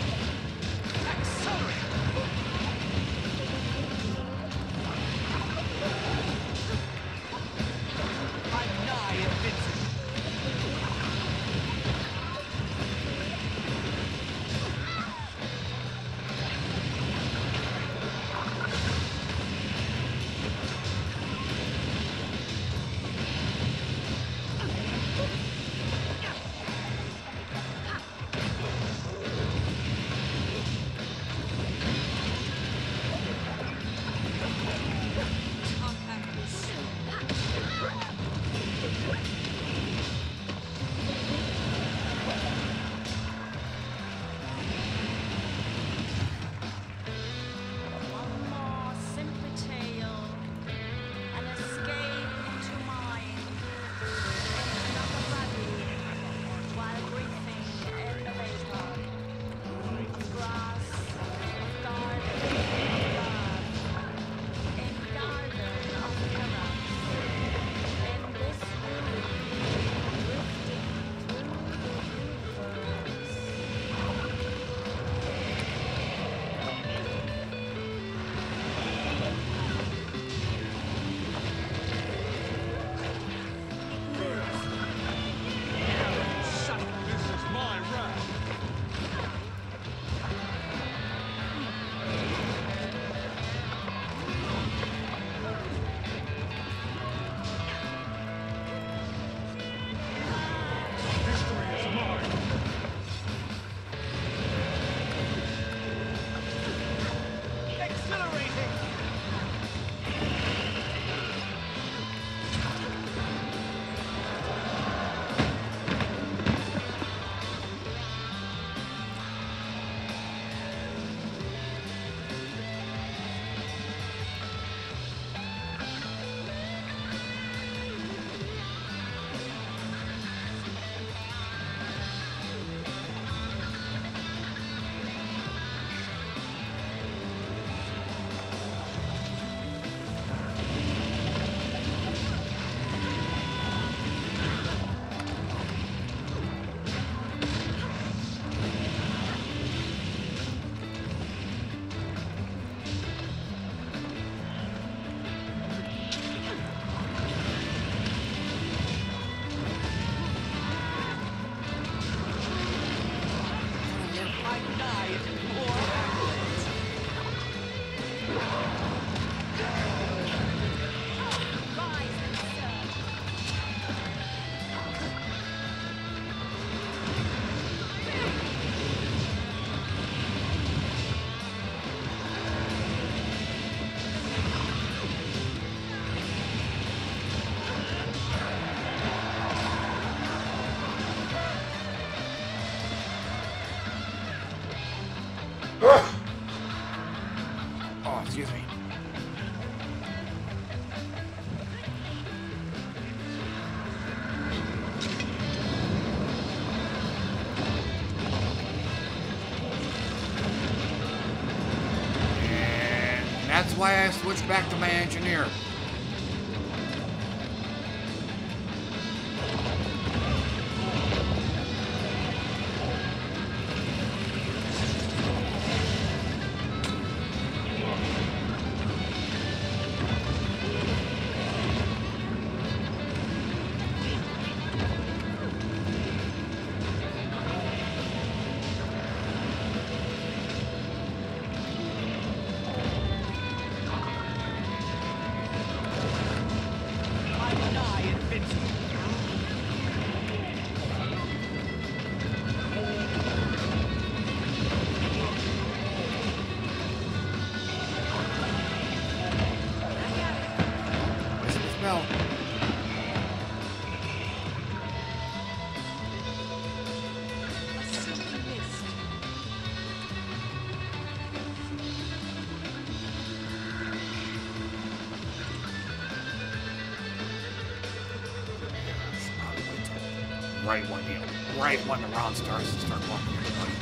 why I switched back to my engineer. Right when you, right when the round starts to start walking everybody.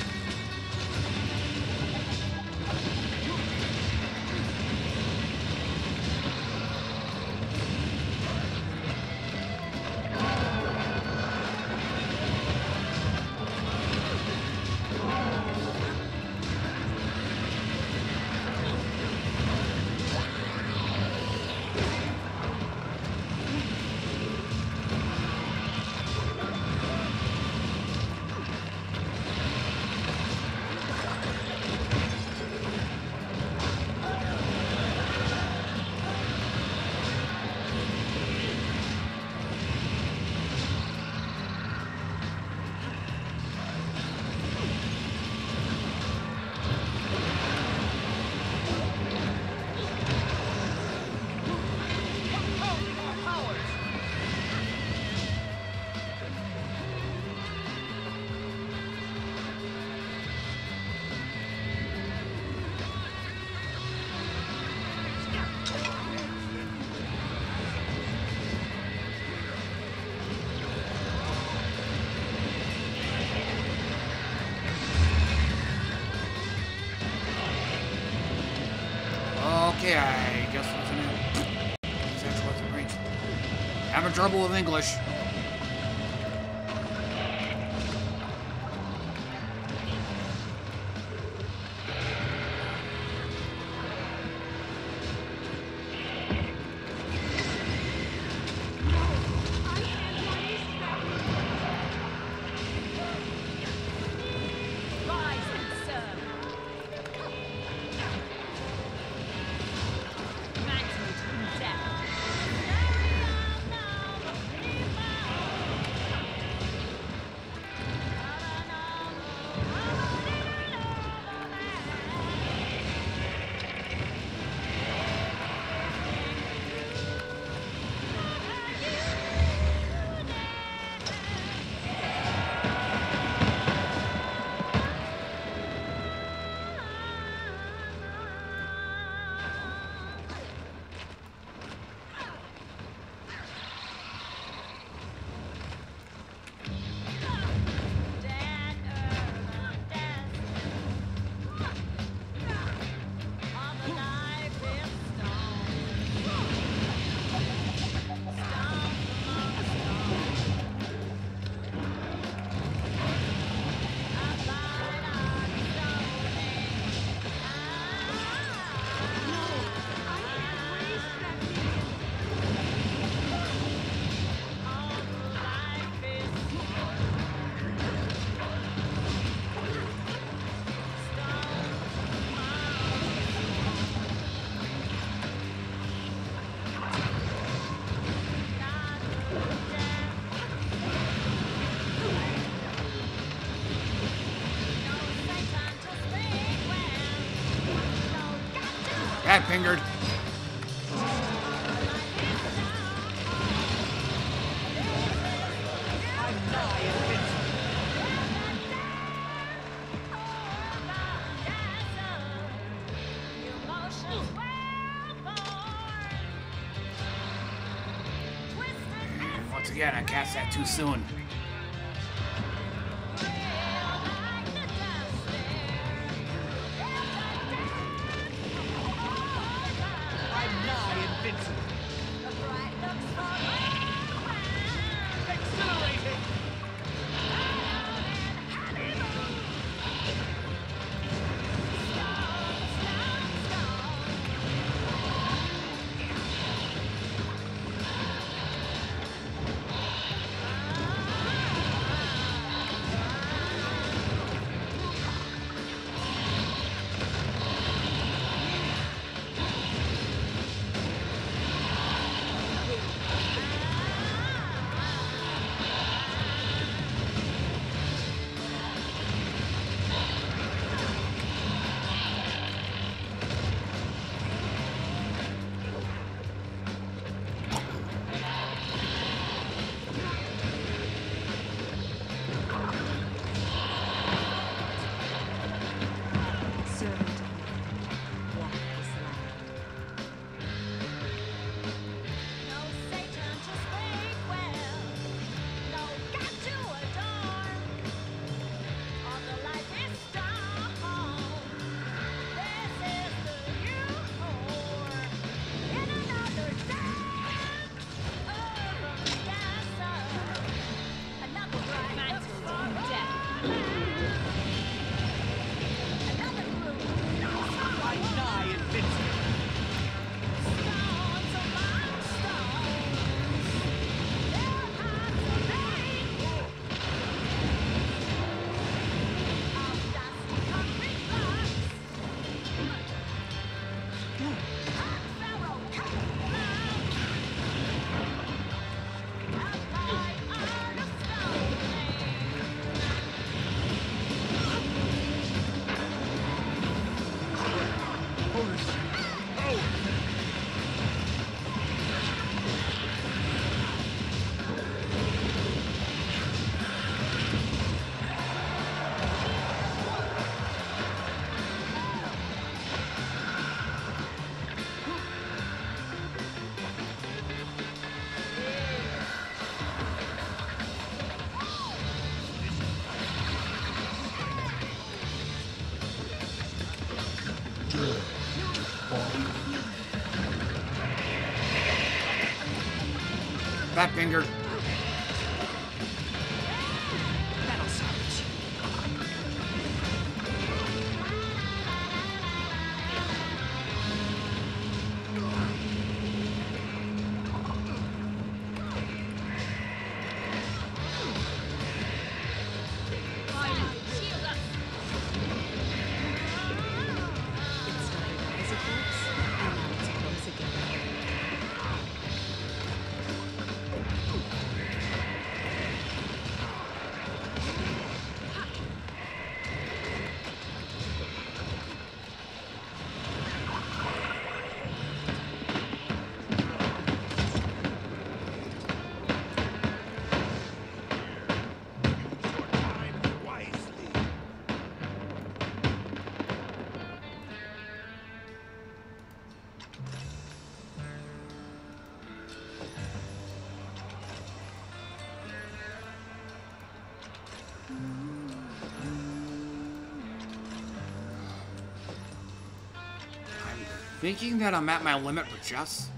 Okay, I guess what's in it? Essentially what's in range. Having trouble with English. Got fingered. And once again, I cast that too soon. fat finger. That'll stop it. Shield up. It started out as a glimpse, and now it's close again. Thinking that I'm at my limit for chess.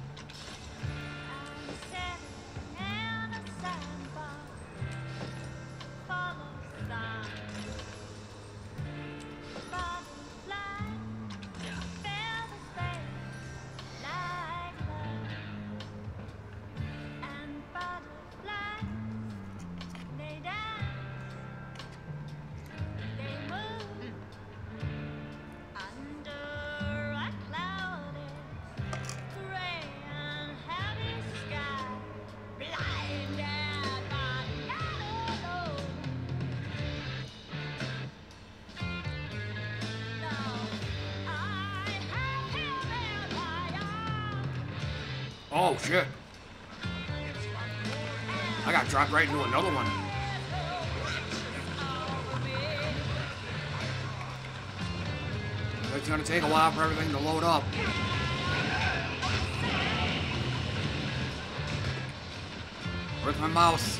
Oh shit. I got dropped right into another one. It's gonna take a while for everything to load up. Where's my mouse?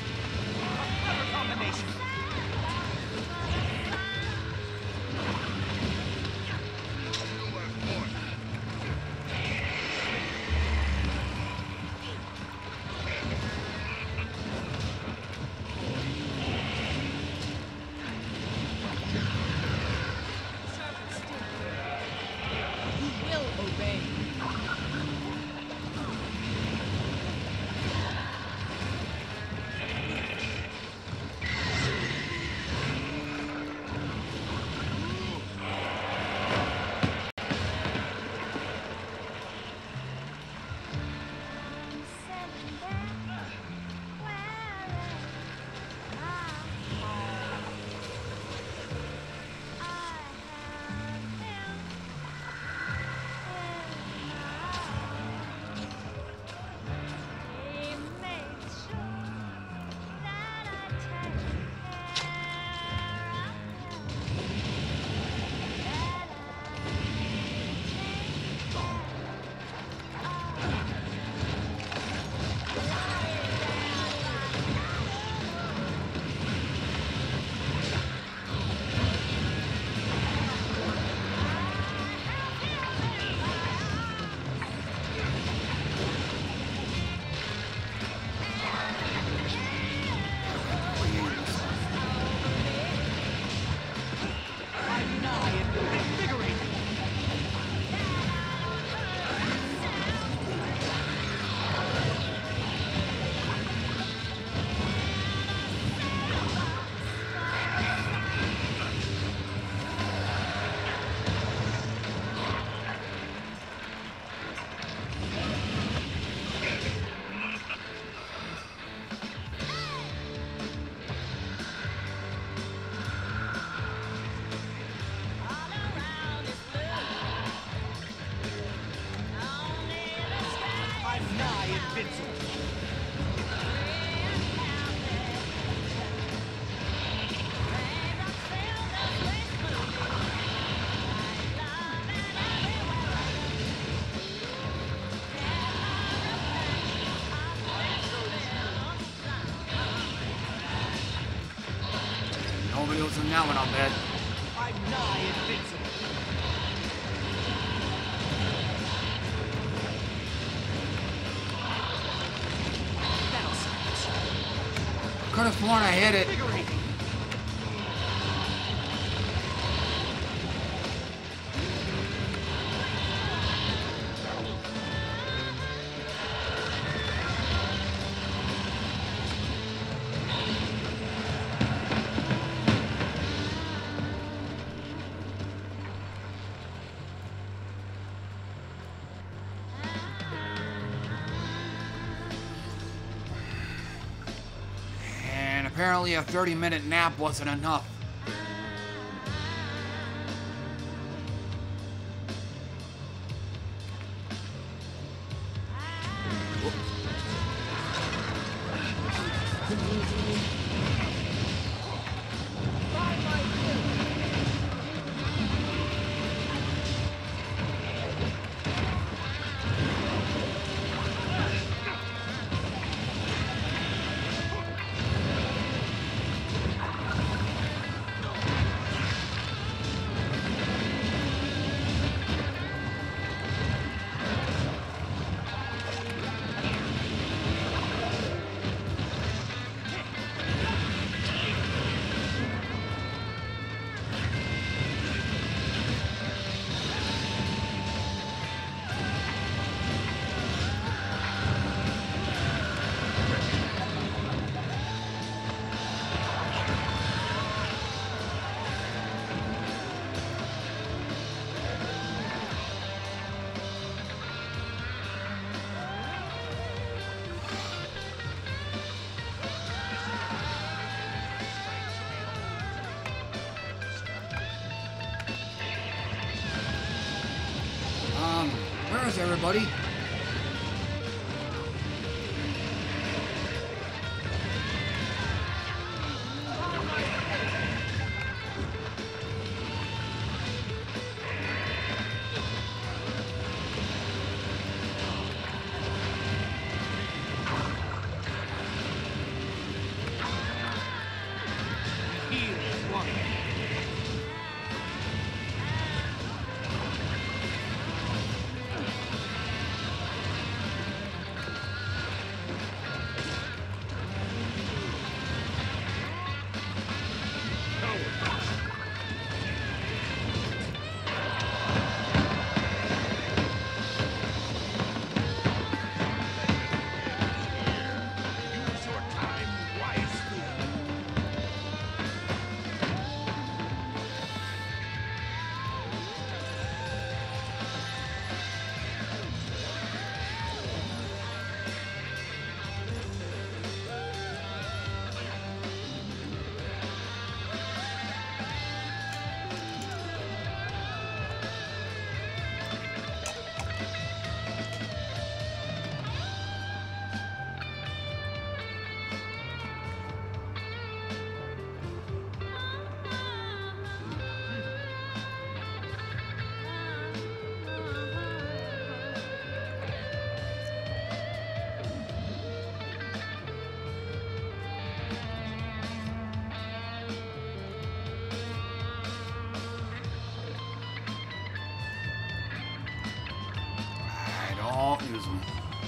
Nobody else in that one, I'll bet. I'm nigh invincible. That'll suck. could have sworn I hit it. Apparently a thirty minute nap wasn't enough. Where's everybody? Use them.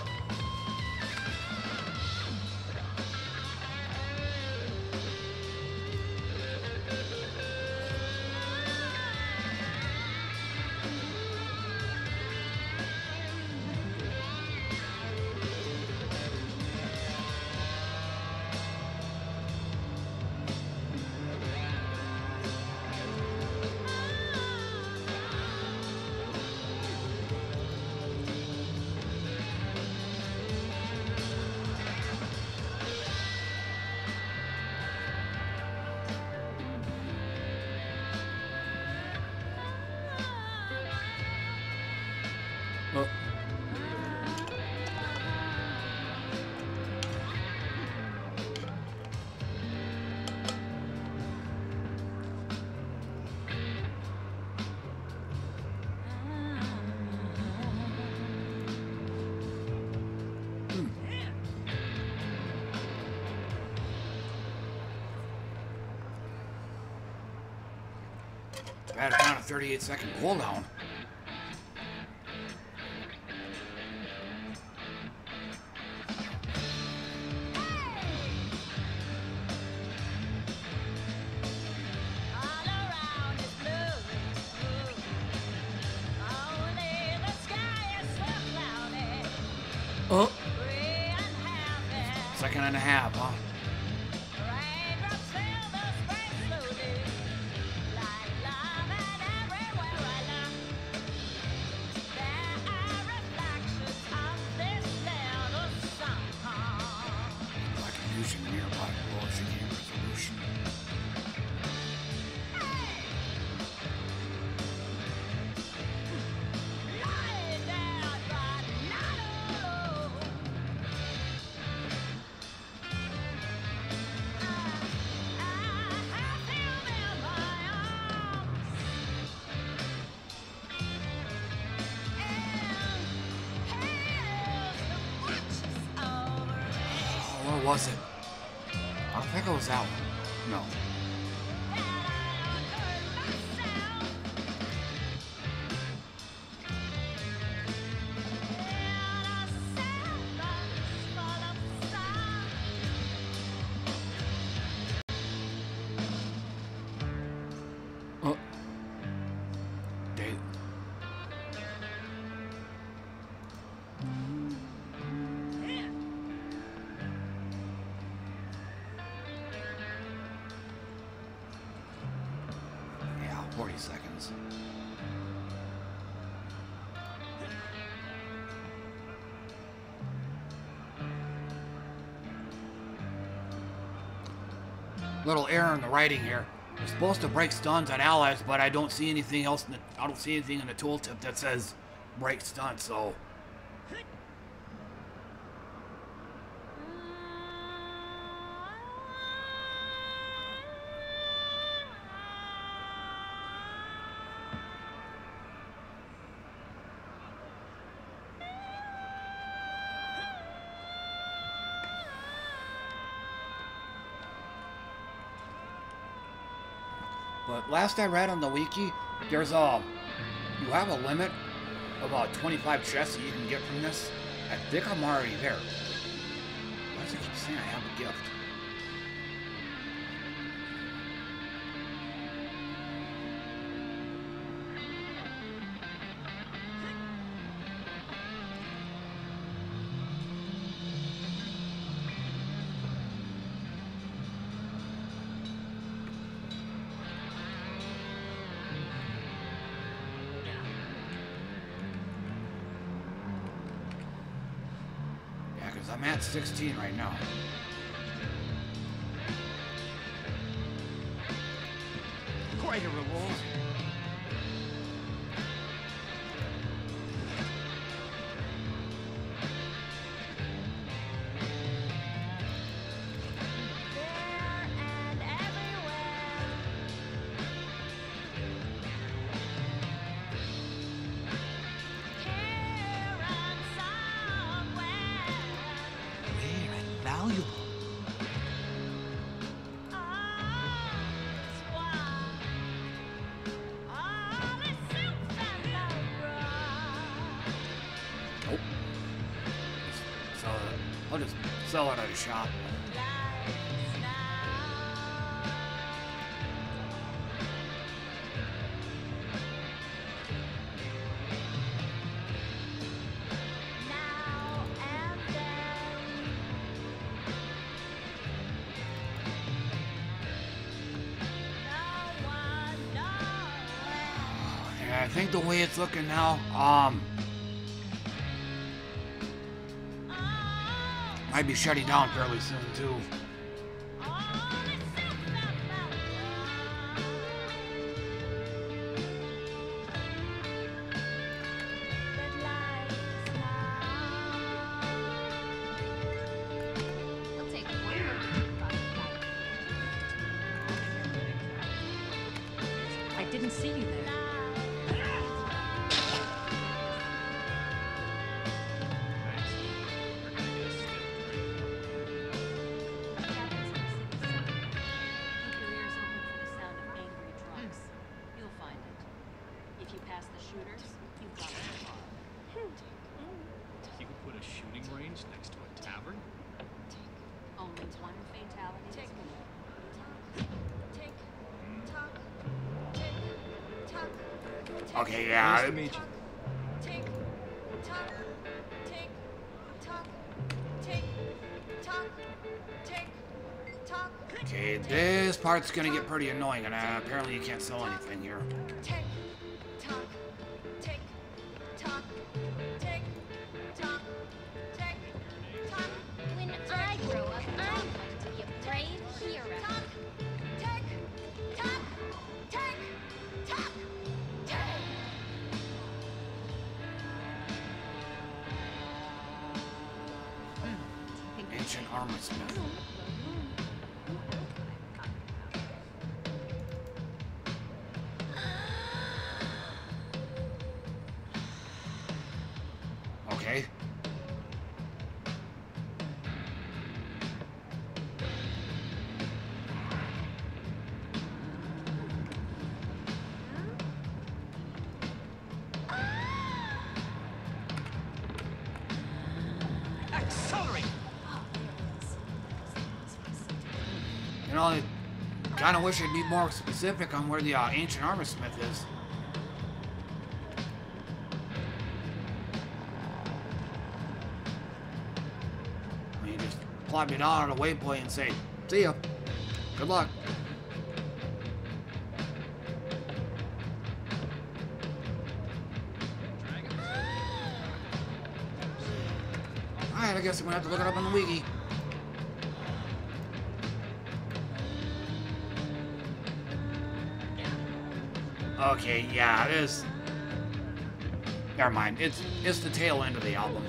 Oh. Bad on a thirty-eight second cooldown. second and a half, huh? Like a using nearby roars in game resolution. Where was it? I don't think it was that one. No. Oh. Dave. Yeah, forty seconds. Little error in the writing here. We're supposed to break stuns on allies, but I don't see anything else. In the, I don't see anything in the tooltip that says break stun. So. But last I read on the wiki, there's a, you have a limit of about twenty-five chests that you can get from this. I think I'm already there. Why does it keep saying I have a gift? I'm at sixteen right now. Quite a reward. Sell it at a shop. Yeah, I think the way it's looking now, um, might be shutting down fairly soon, too. I didn't see you there. Okay, yeah. Nice to meet you. Tick, tock, tick, tock, tick, tock, Okay, this part's gonna get pretty annoying, and uh, apparently you can't sell anything here. Tick tock, tick tock, tick tock, tick tock. When I grow up, I want to be a brave hero. Tock, tick tock, tick tock, tick. Ancient armor smith. Okay. Accelerate! You know, I kind of wish I'd be more specific on where the uh, ancient armor smith is. I mean, just plop me down on a waypoint and say, see ya. Good luck. Alright, I guess I'm gonna have to look it up on the wiki. Okay, yeah, it is. Never mind. It's it's the tail end of the album.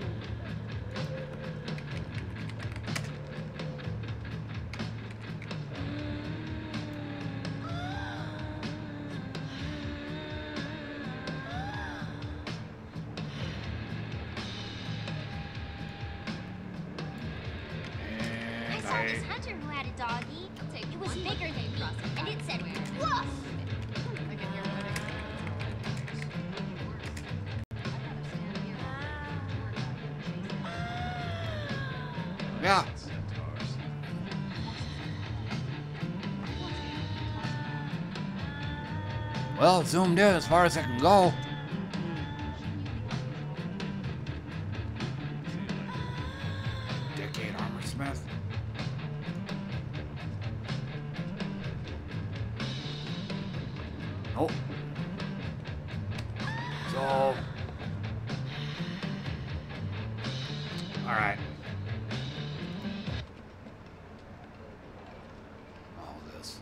I And saw I, this hunter who had a doggy. It was bigger than me, and it said, "Woof." yeah. Well, it zoomed in as far as I can go. Decade armor smith. Nope. So. Alright. All this.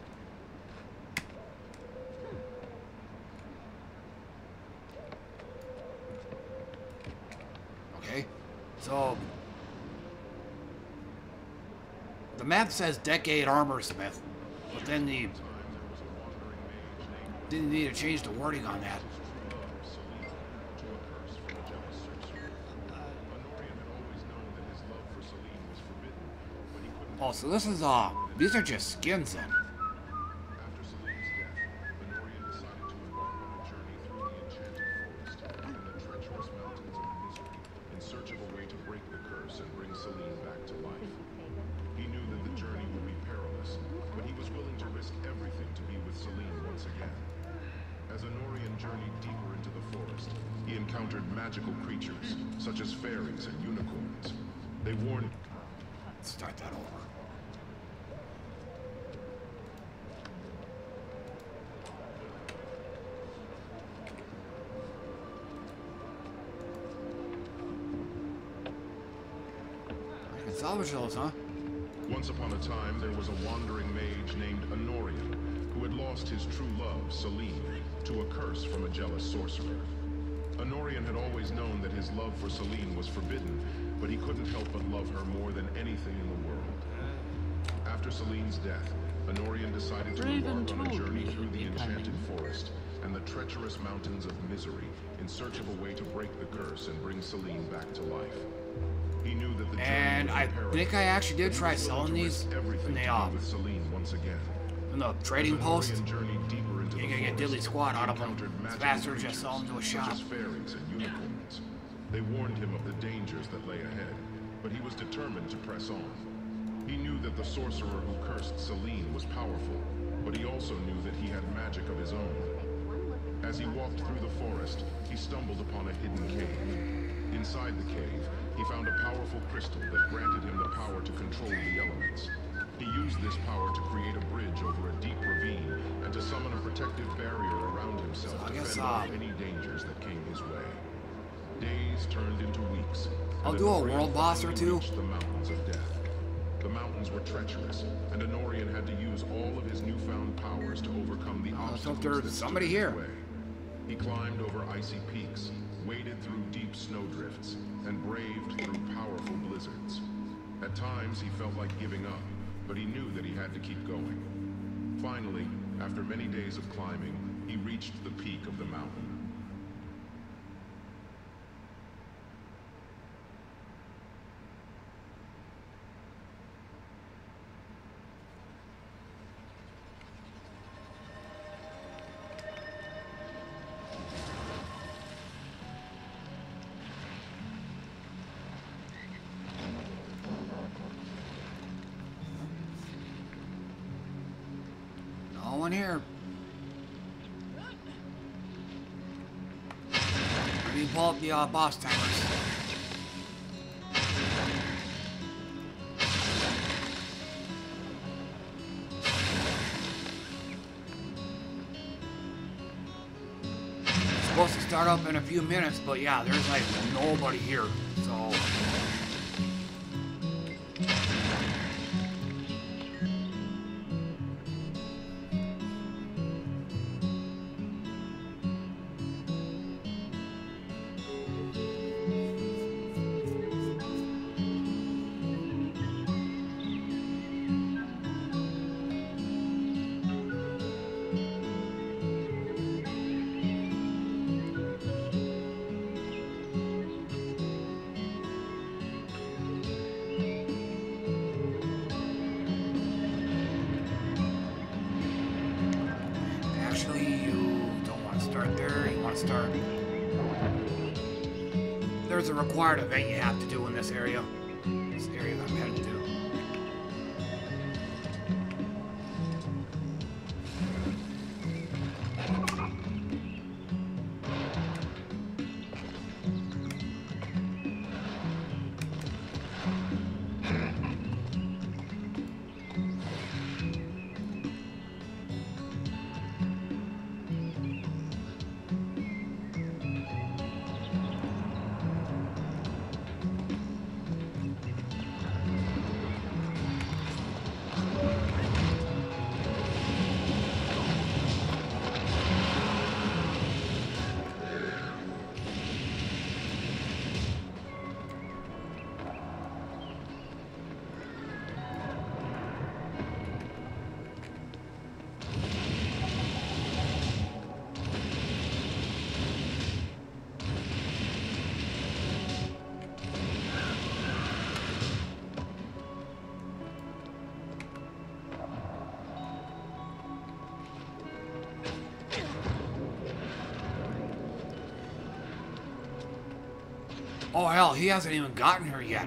Okay. So. The map says Decade Armor Smith, but then the. Didn't need to change the wording on that. Oh, so this is, uh, these are just skins then. After Selene's death, Honorian decided to embark on a journey through the enchanted forest and the treacherous mountains of misery in search of a way to break the curse and bring Selene back to life. He knew that the journey would be perilous, but he was willing to risk everything to be with Selene once again. As Honorian journeyed deeper into the forest, he encountered magical creatures, such as fairies and unicorns. They warned... Let's start that over. I can salvage those, huh? Once upon a time, there was a wandering mage named Honorian who had lost his true love, Selene, to a curse from a jealous sorcerer. Honorian had always known that his love for Selene was forbidden, but he couldn't help but love her more than anything in the world. After Selene's death, Honorian decided to embark on a journey through the enchanted forest and the treacherous mountains of misery in search of a way to break the curse and bring Selene back to life. He knew that the journey And would I be perilous, think I actually did but he try was willing selling to these risk everything in the, to be uh, with Selene once again. in the trading As post. Honorian journeyed deeper into You're the gonna get forest, diddly squat out he of them. encountered It's magical faster to just sell them to a creatures, shop. such as fairies and unicorns. They warned him of the dangers that lay ahead, but he was determined to press on. He knew that the sorcerer who cursed Selene was powerful, but he also knew that he had magic of his own. As he walked through the forest, he stumbled upon a hidden cave. Inside the cave, he found a powerful crystal that granted him the power to control the elements. He used this power to create a bridge over a deep ravine and to summon a protective barrier around himself So I to guess, fend uh, off any dangers that came his way. Days turned into weeks. and I'll do a Honorian world boss or finally two. reached the mountains of death. The mountains were treacherous, and Honorian had to use all of his newfound powers to overcome the Uh, so obstacles there's that somebody stood in here. his way. He climbed over icy peaks, waded through deep snowdrifts, and braved through powerful blizzards. At times, he felt like giving up, but he knew that he had to keep going. Finally, after many days of climbing, he reached the peak of the mountain. No one here. Let me pull up the uh, boss timers. It's supposed to start up in a few minutes, but yeah, there's like nobody here, so. Actually, you don't want to start there. You want to start. There's a required event you have to do in this area. This area that I'm heading to. Oh hell, he hasn't even gotten her yet.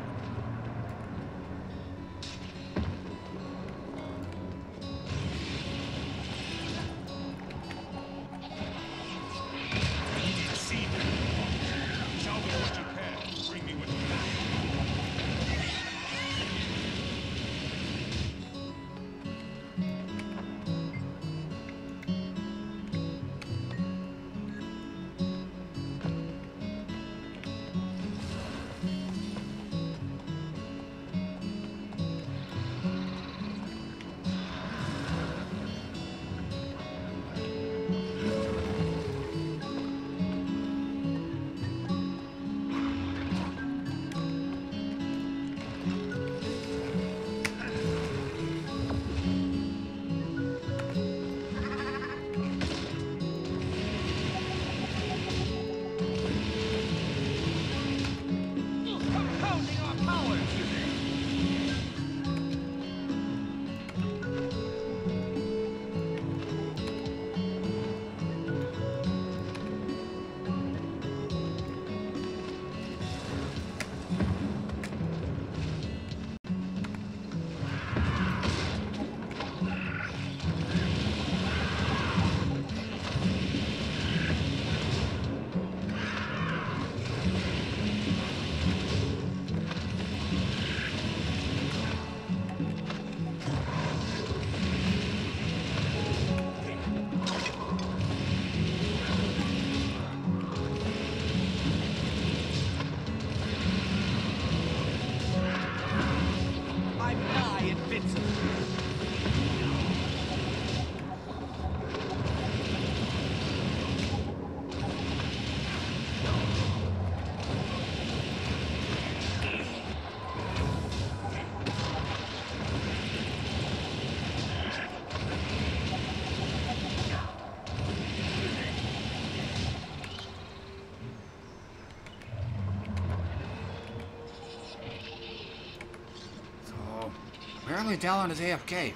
Apparently Talon is A F K.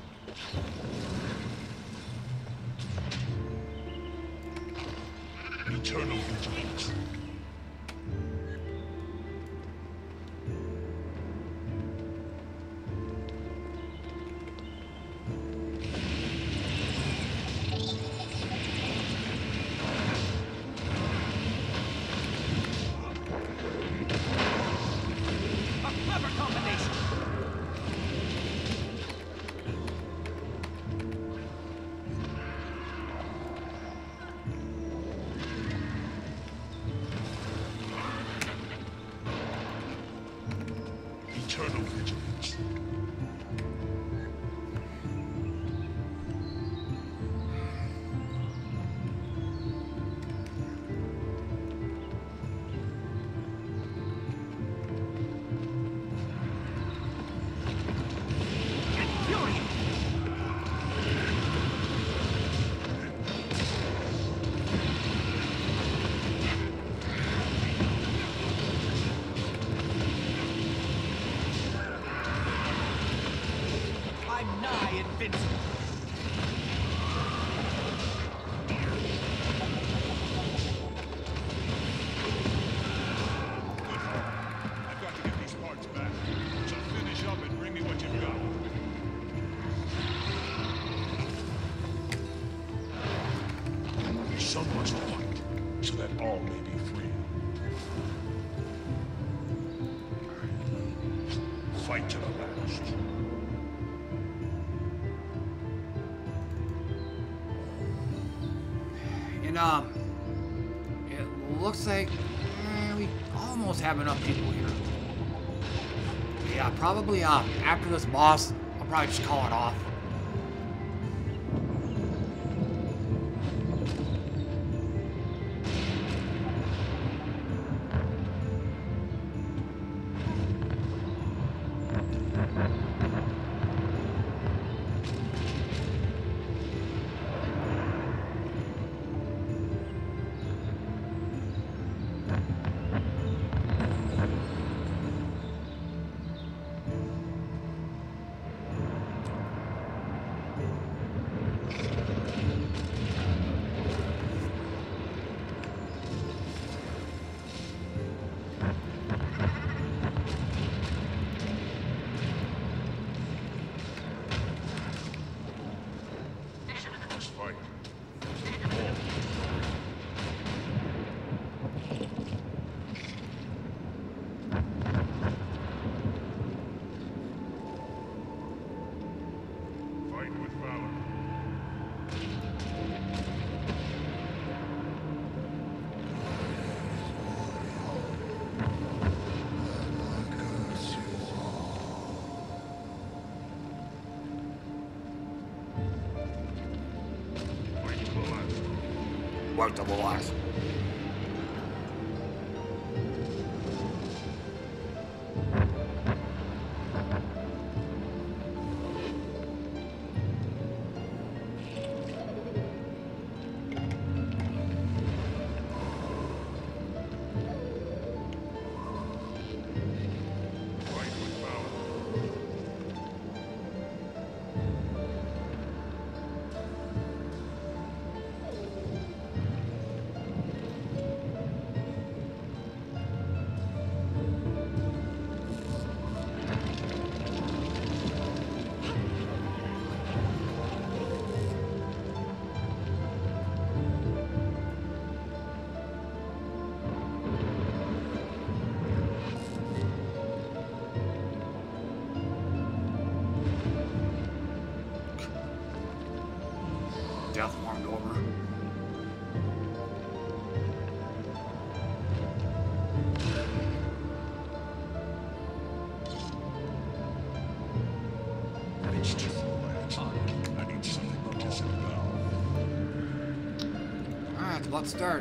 Eternal vigilance. Eternal vigilance. I'm nigh invincible. I've got to get these parts back. So finish up and bring me what you've got. Some must fight, so that all may be free. Fight to the last. And, um, it looks like eh, we almost have enough people here. Yeah, probably, uh, after this boss, I'll probably just call it off. Just fight. Fight with valor. Fight to the last. Work to the last. Fight with valor. Death warmed over. It's to the left. I need something to disembowel. Alright, let's start.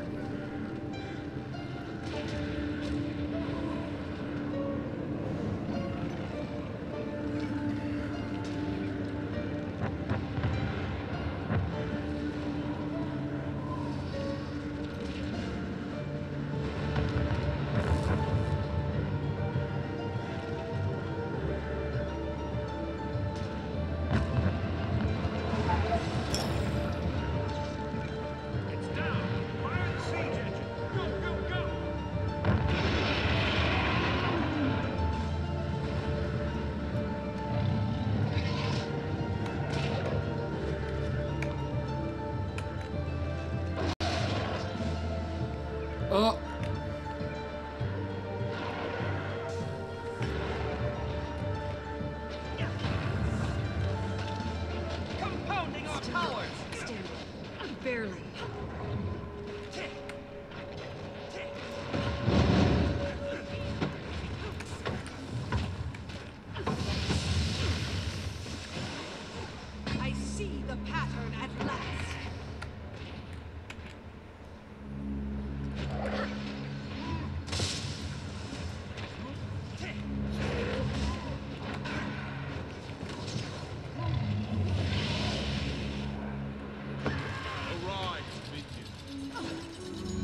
Oh. Compounding our powers! Still. Barely. I see the pattern at last. Arise, minion.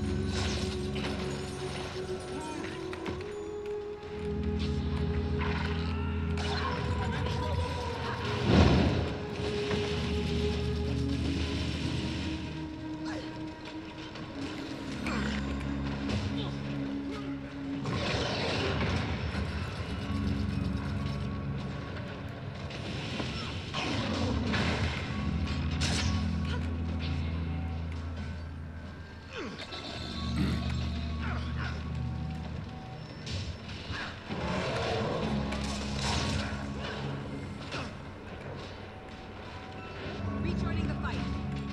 Rejoining the fight.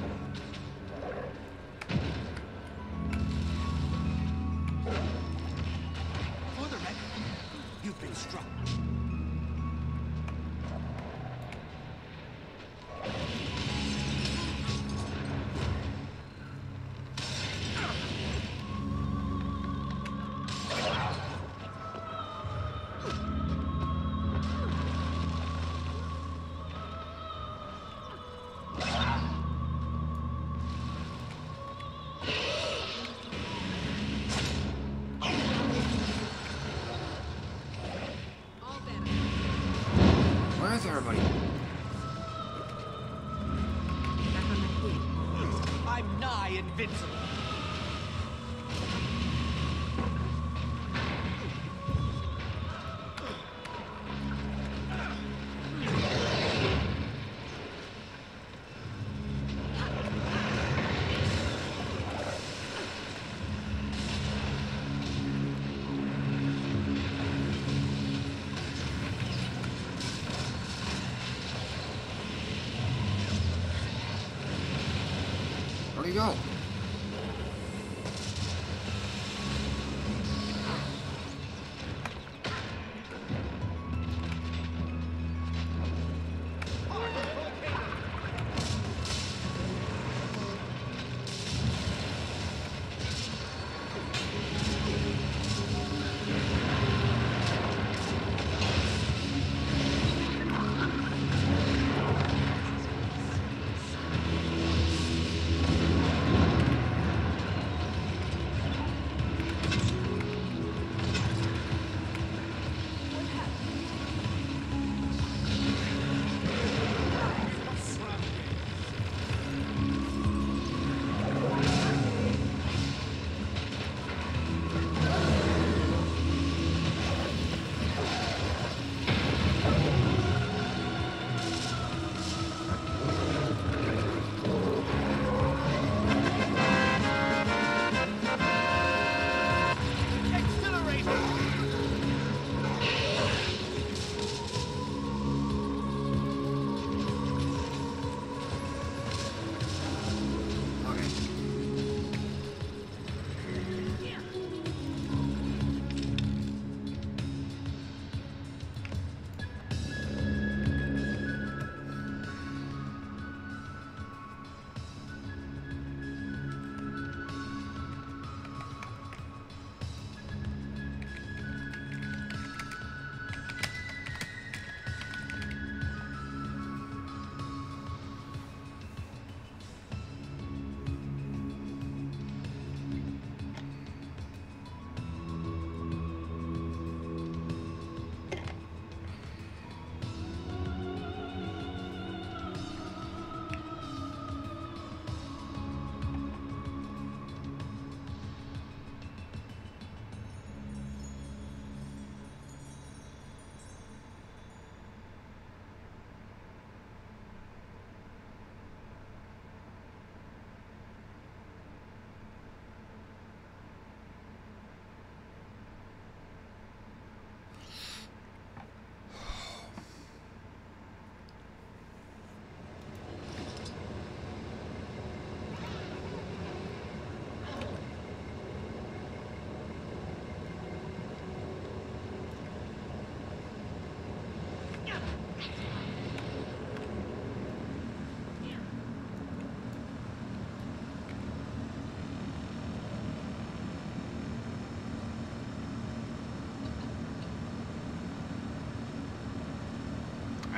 For the record, you've been struck. All better. Where's everybody? Back on my feet. I'm nigh invincible. Where'd he go?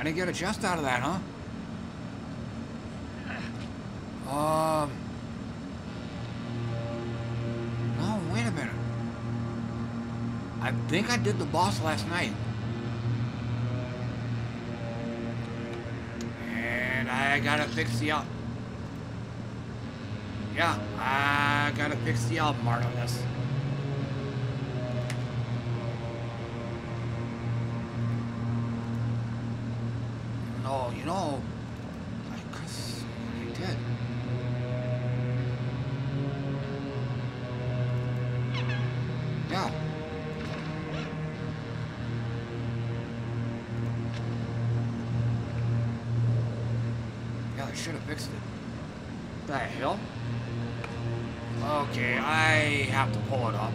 I didn't get a chest out of that, huh? Um. No, wait a minute. I think I did the boss last night. And I gotta fix the up. Yeah, I gotta fix the album art on this. No, you know, I guess I did. Yeah. Yeah, I should have fixed it. The hell? Okay, I have to pull it up.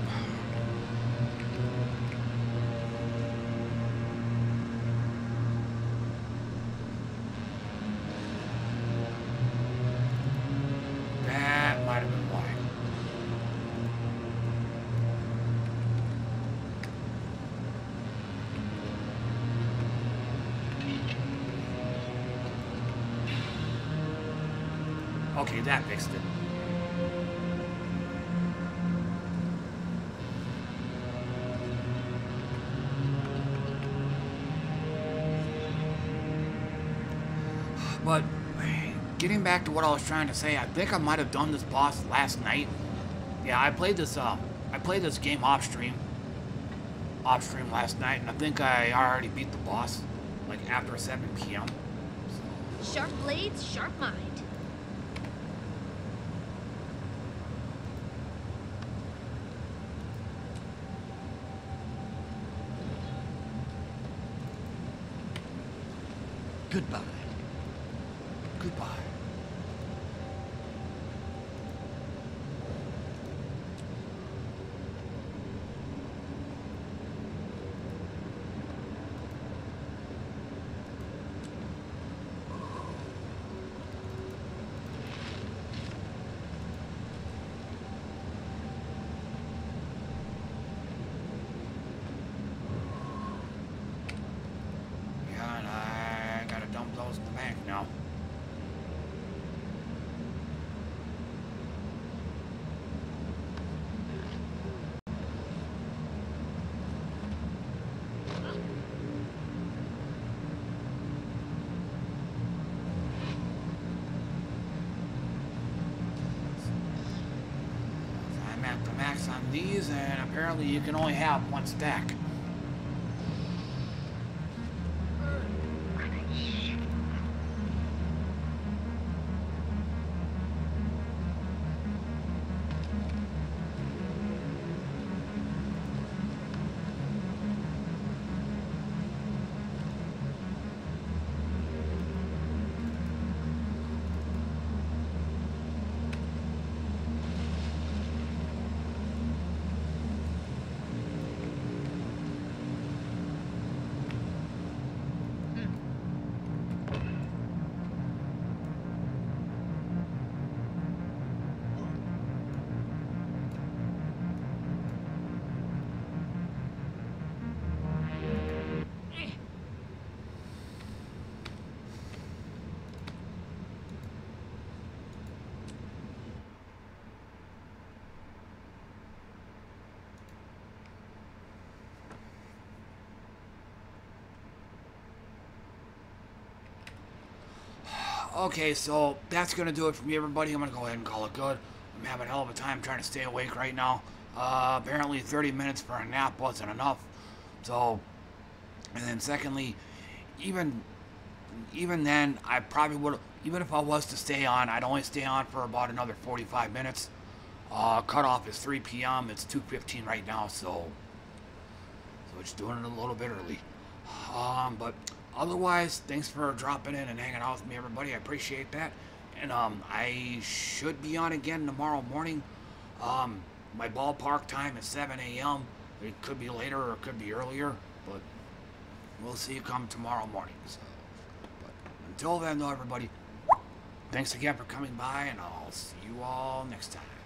That might have been why. Okay, that fixed it. But getting back to what I was trying to say, I think I might have done this boss last night. Yeah, I played this um I played this game off stream. Off stream last night, and I think I already beat the boss like after seven P M So. Sharp blades, sharp mind. Goodbye. Goodbye. Yeah, and I gotta dump those in the bank now. I'm at the max on these, and apparently you can only have one stack. Okay, so that's going to do it for me, everybody. I'm going to go ahead and call it good. I'm having a hell of a time trying to stay awake right now. Uh, apparently thirty minutes for a nap wasn't enough. So, and then secondly, even even then, I probably would, even if I was to stay on, I'd only stay on for about another forty-five minutes. Uh, cutoff is three P M It's two fifteen right now, so, so it's doing it a little bit early. Um, but otherwise, thanks for dropping in and hanging out with me, everybody. I appreciate that. And um, I should be on again tomorrow morning. Um, my ballpark time is seven A M It could be later or it could be earlier, but we'll see you come tomorrow morning. So, but until then, though, everybody, thanks again for coming by, and I'll see you all next time.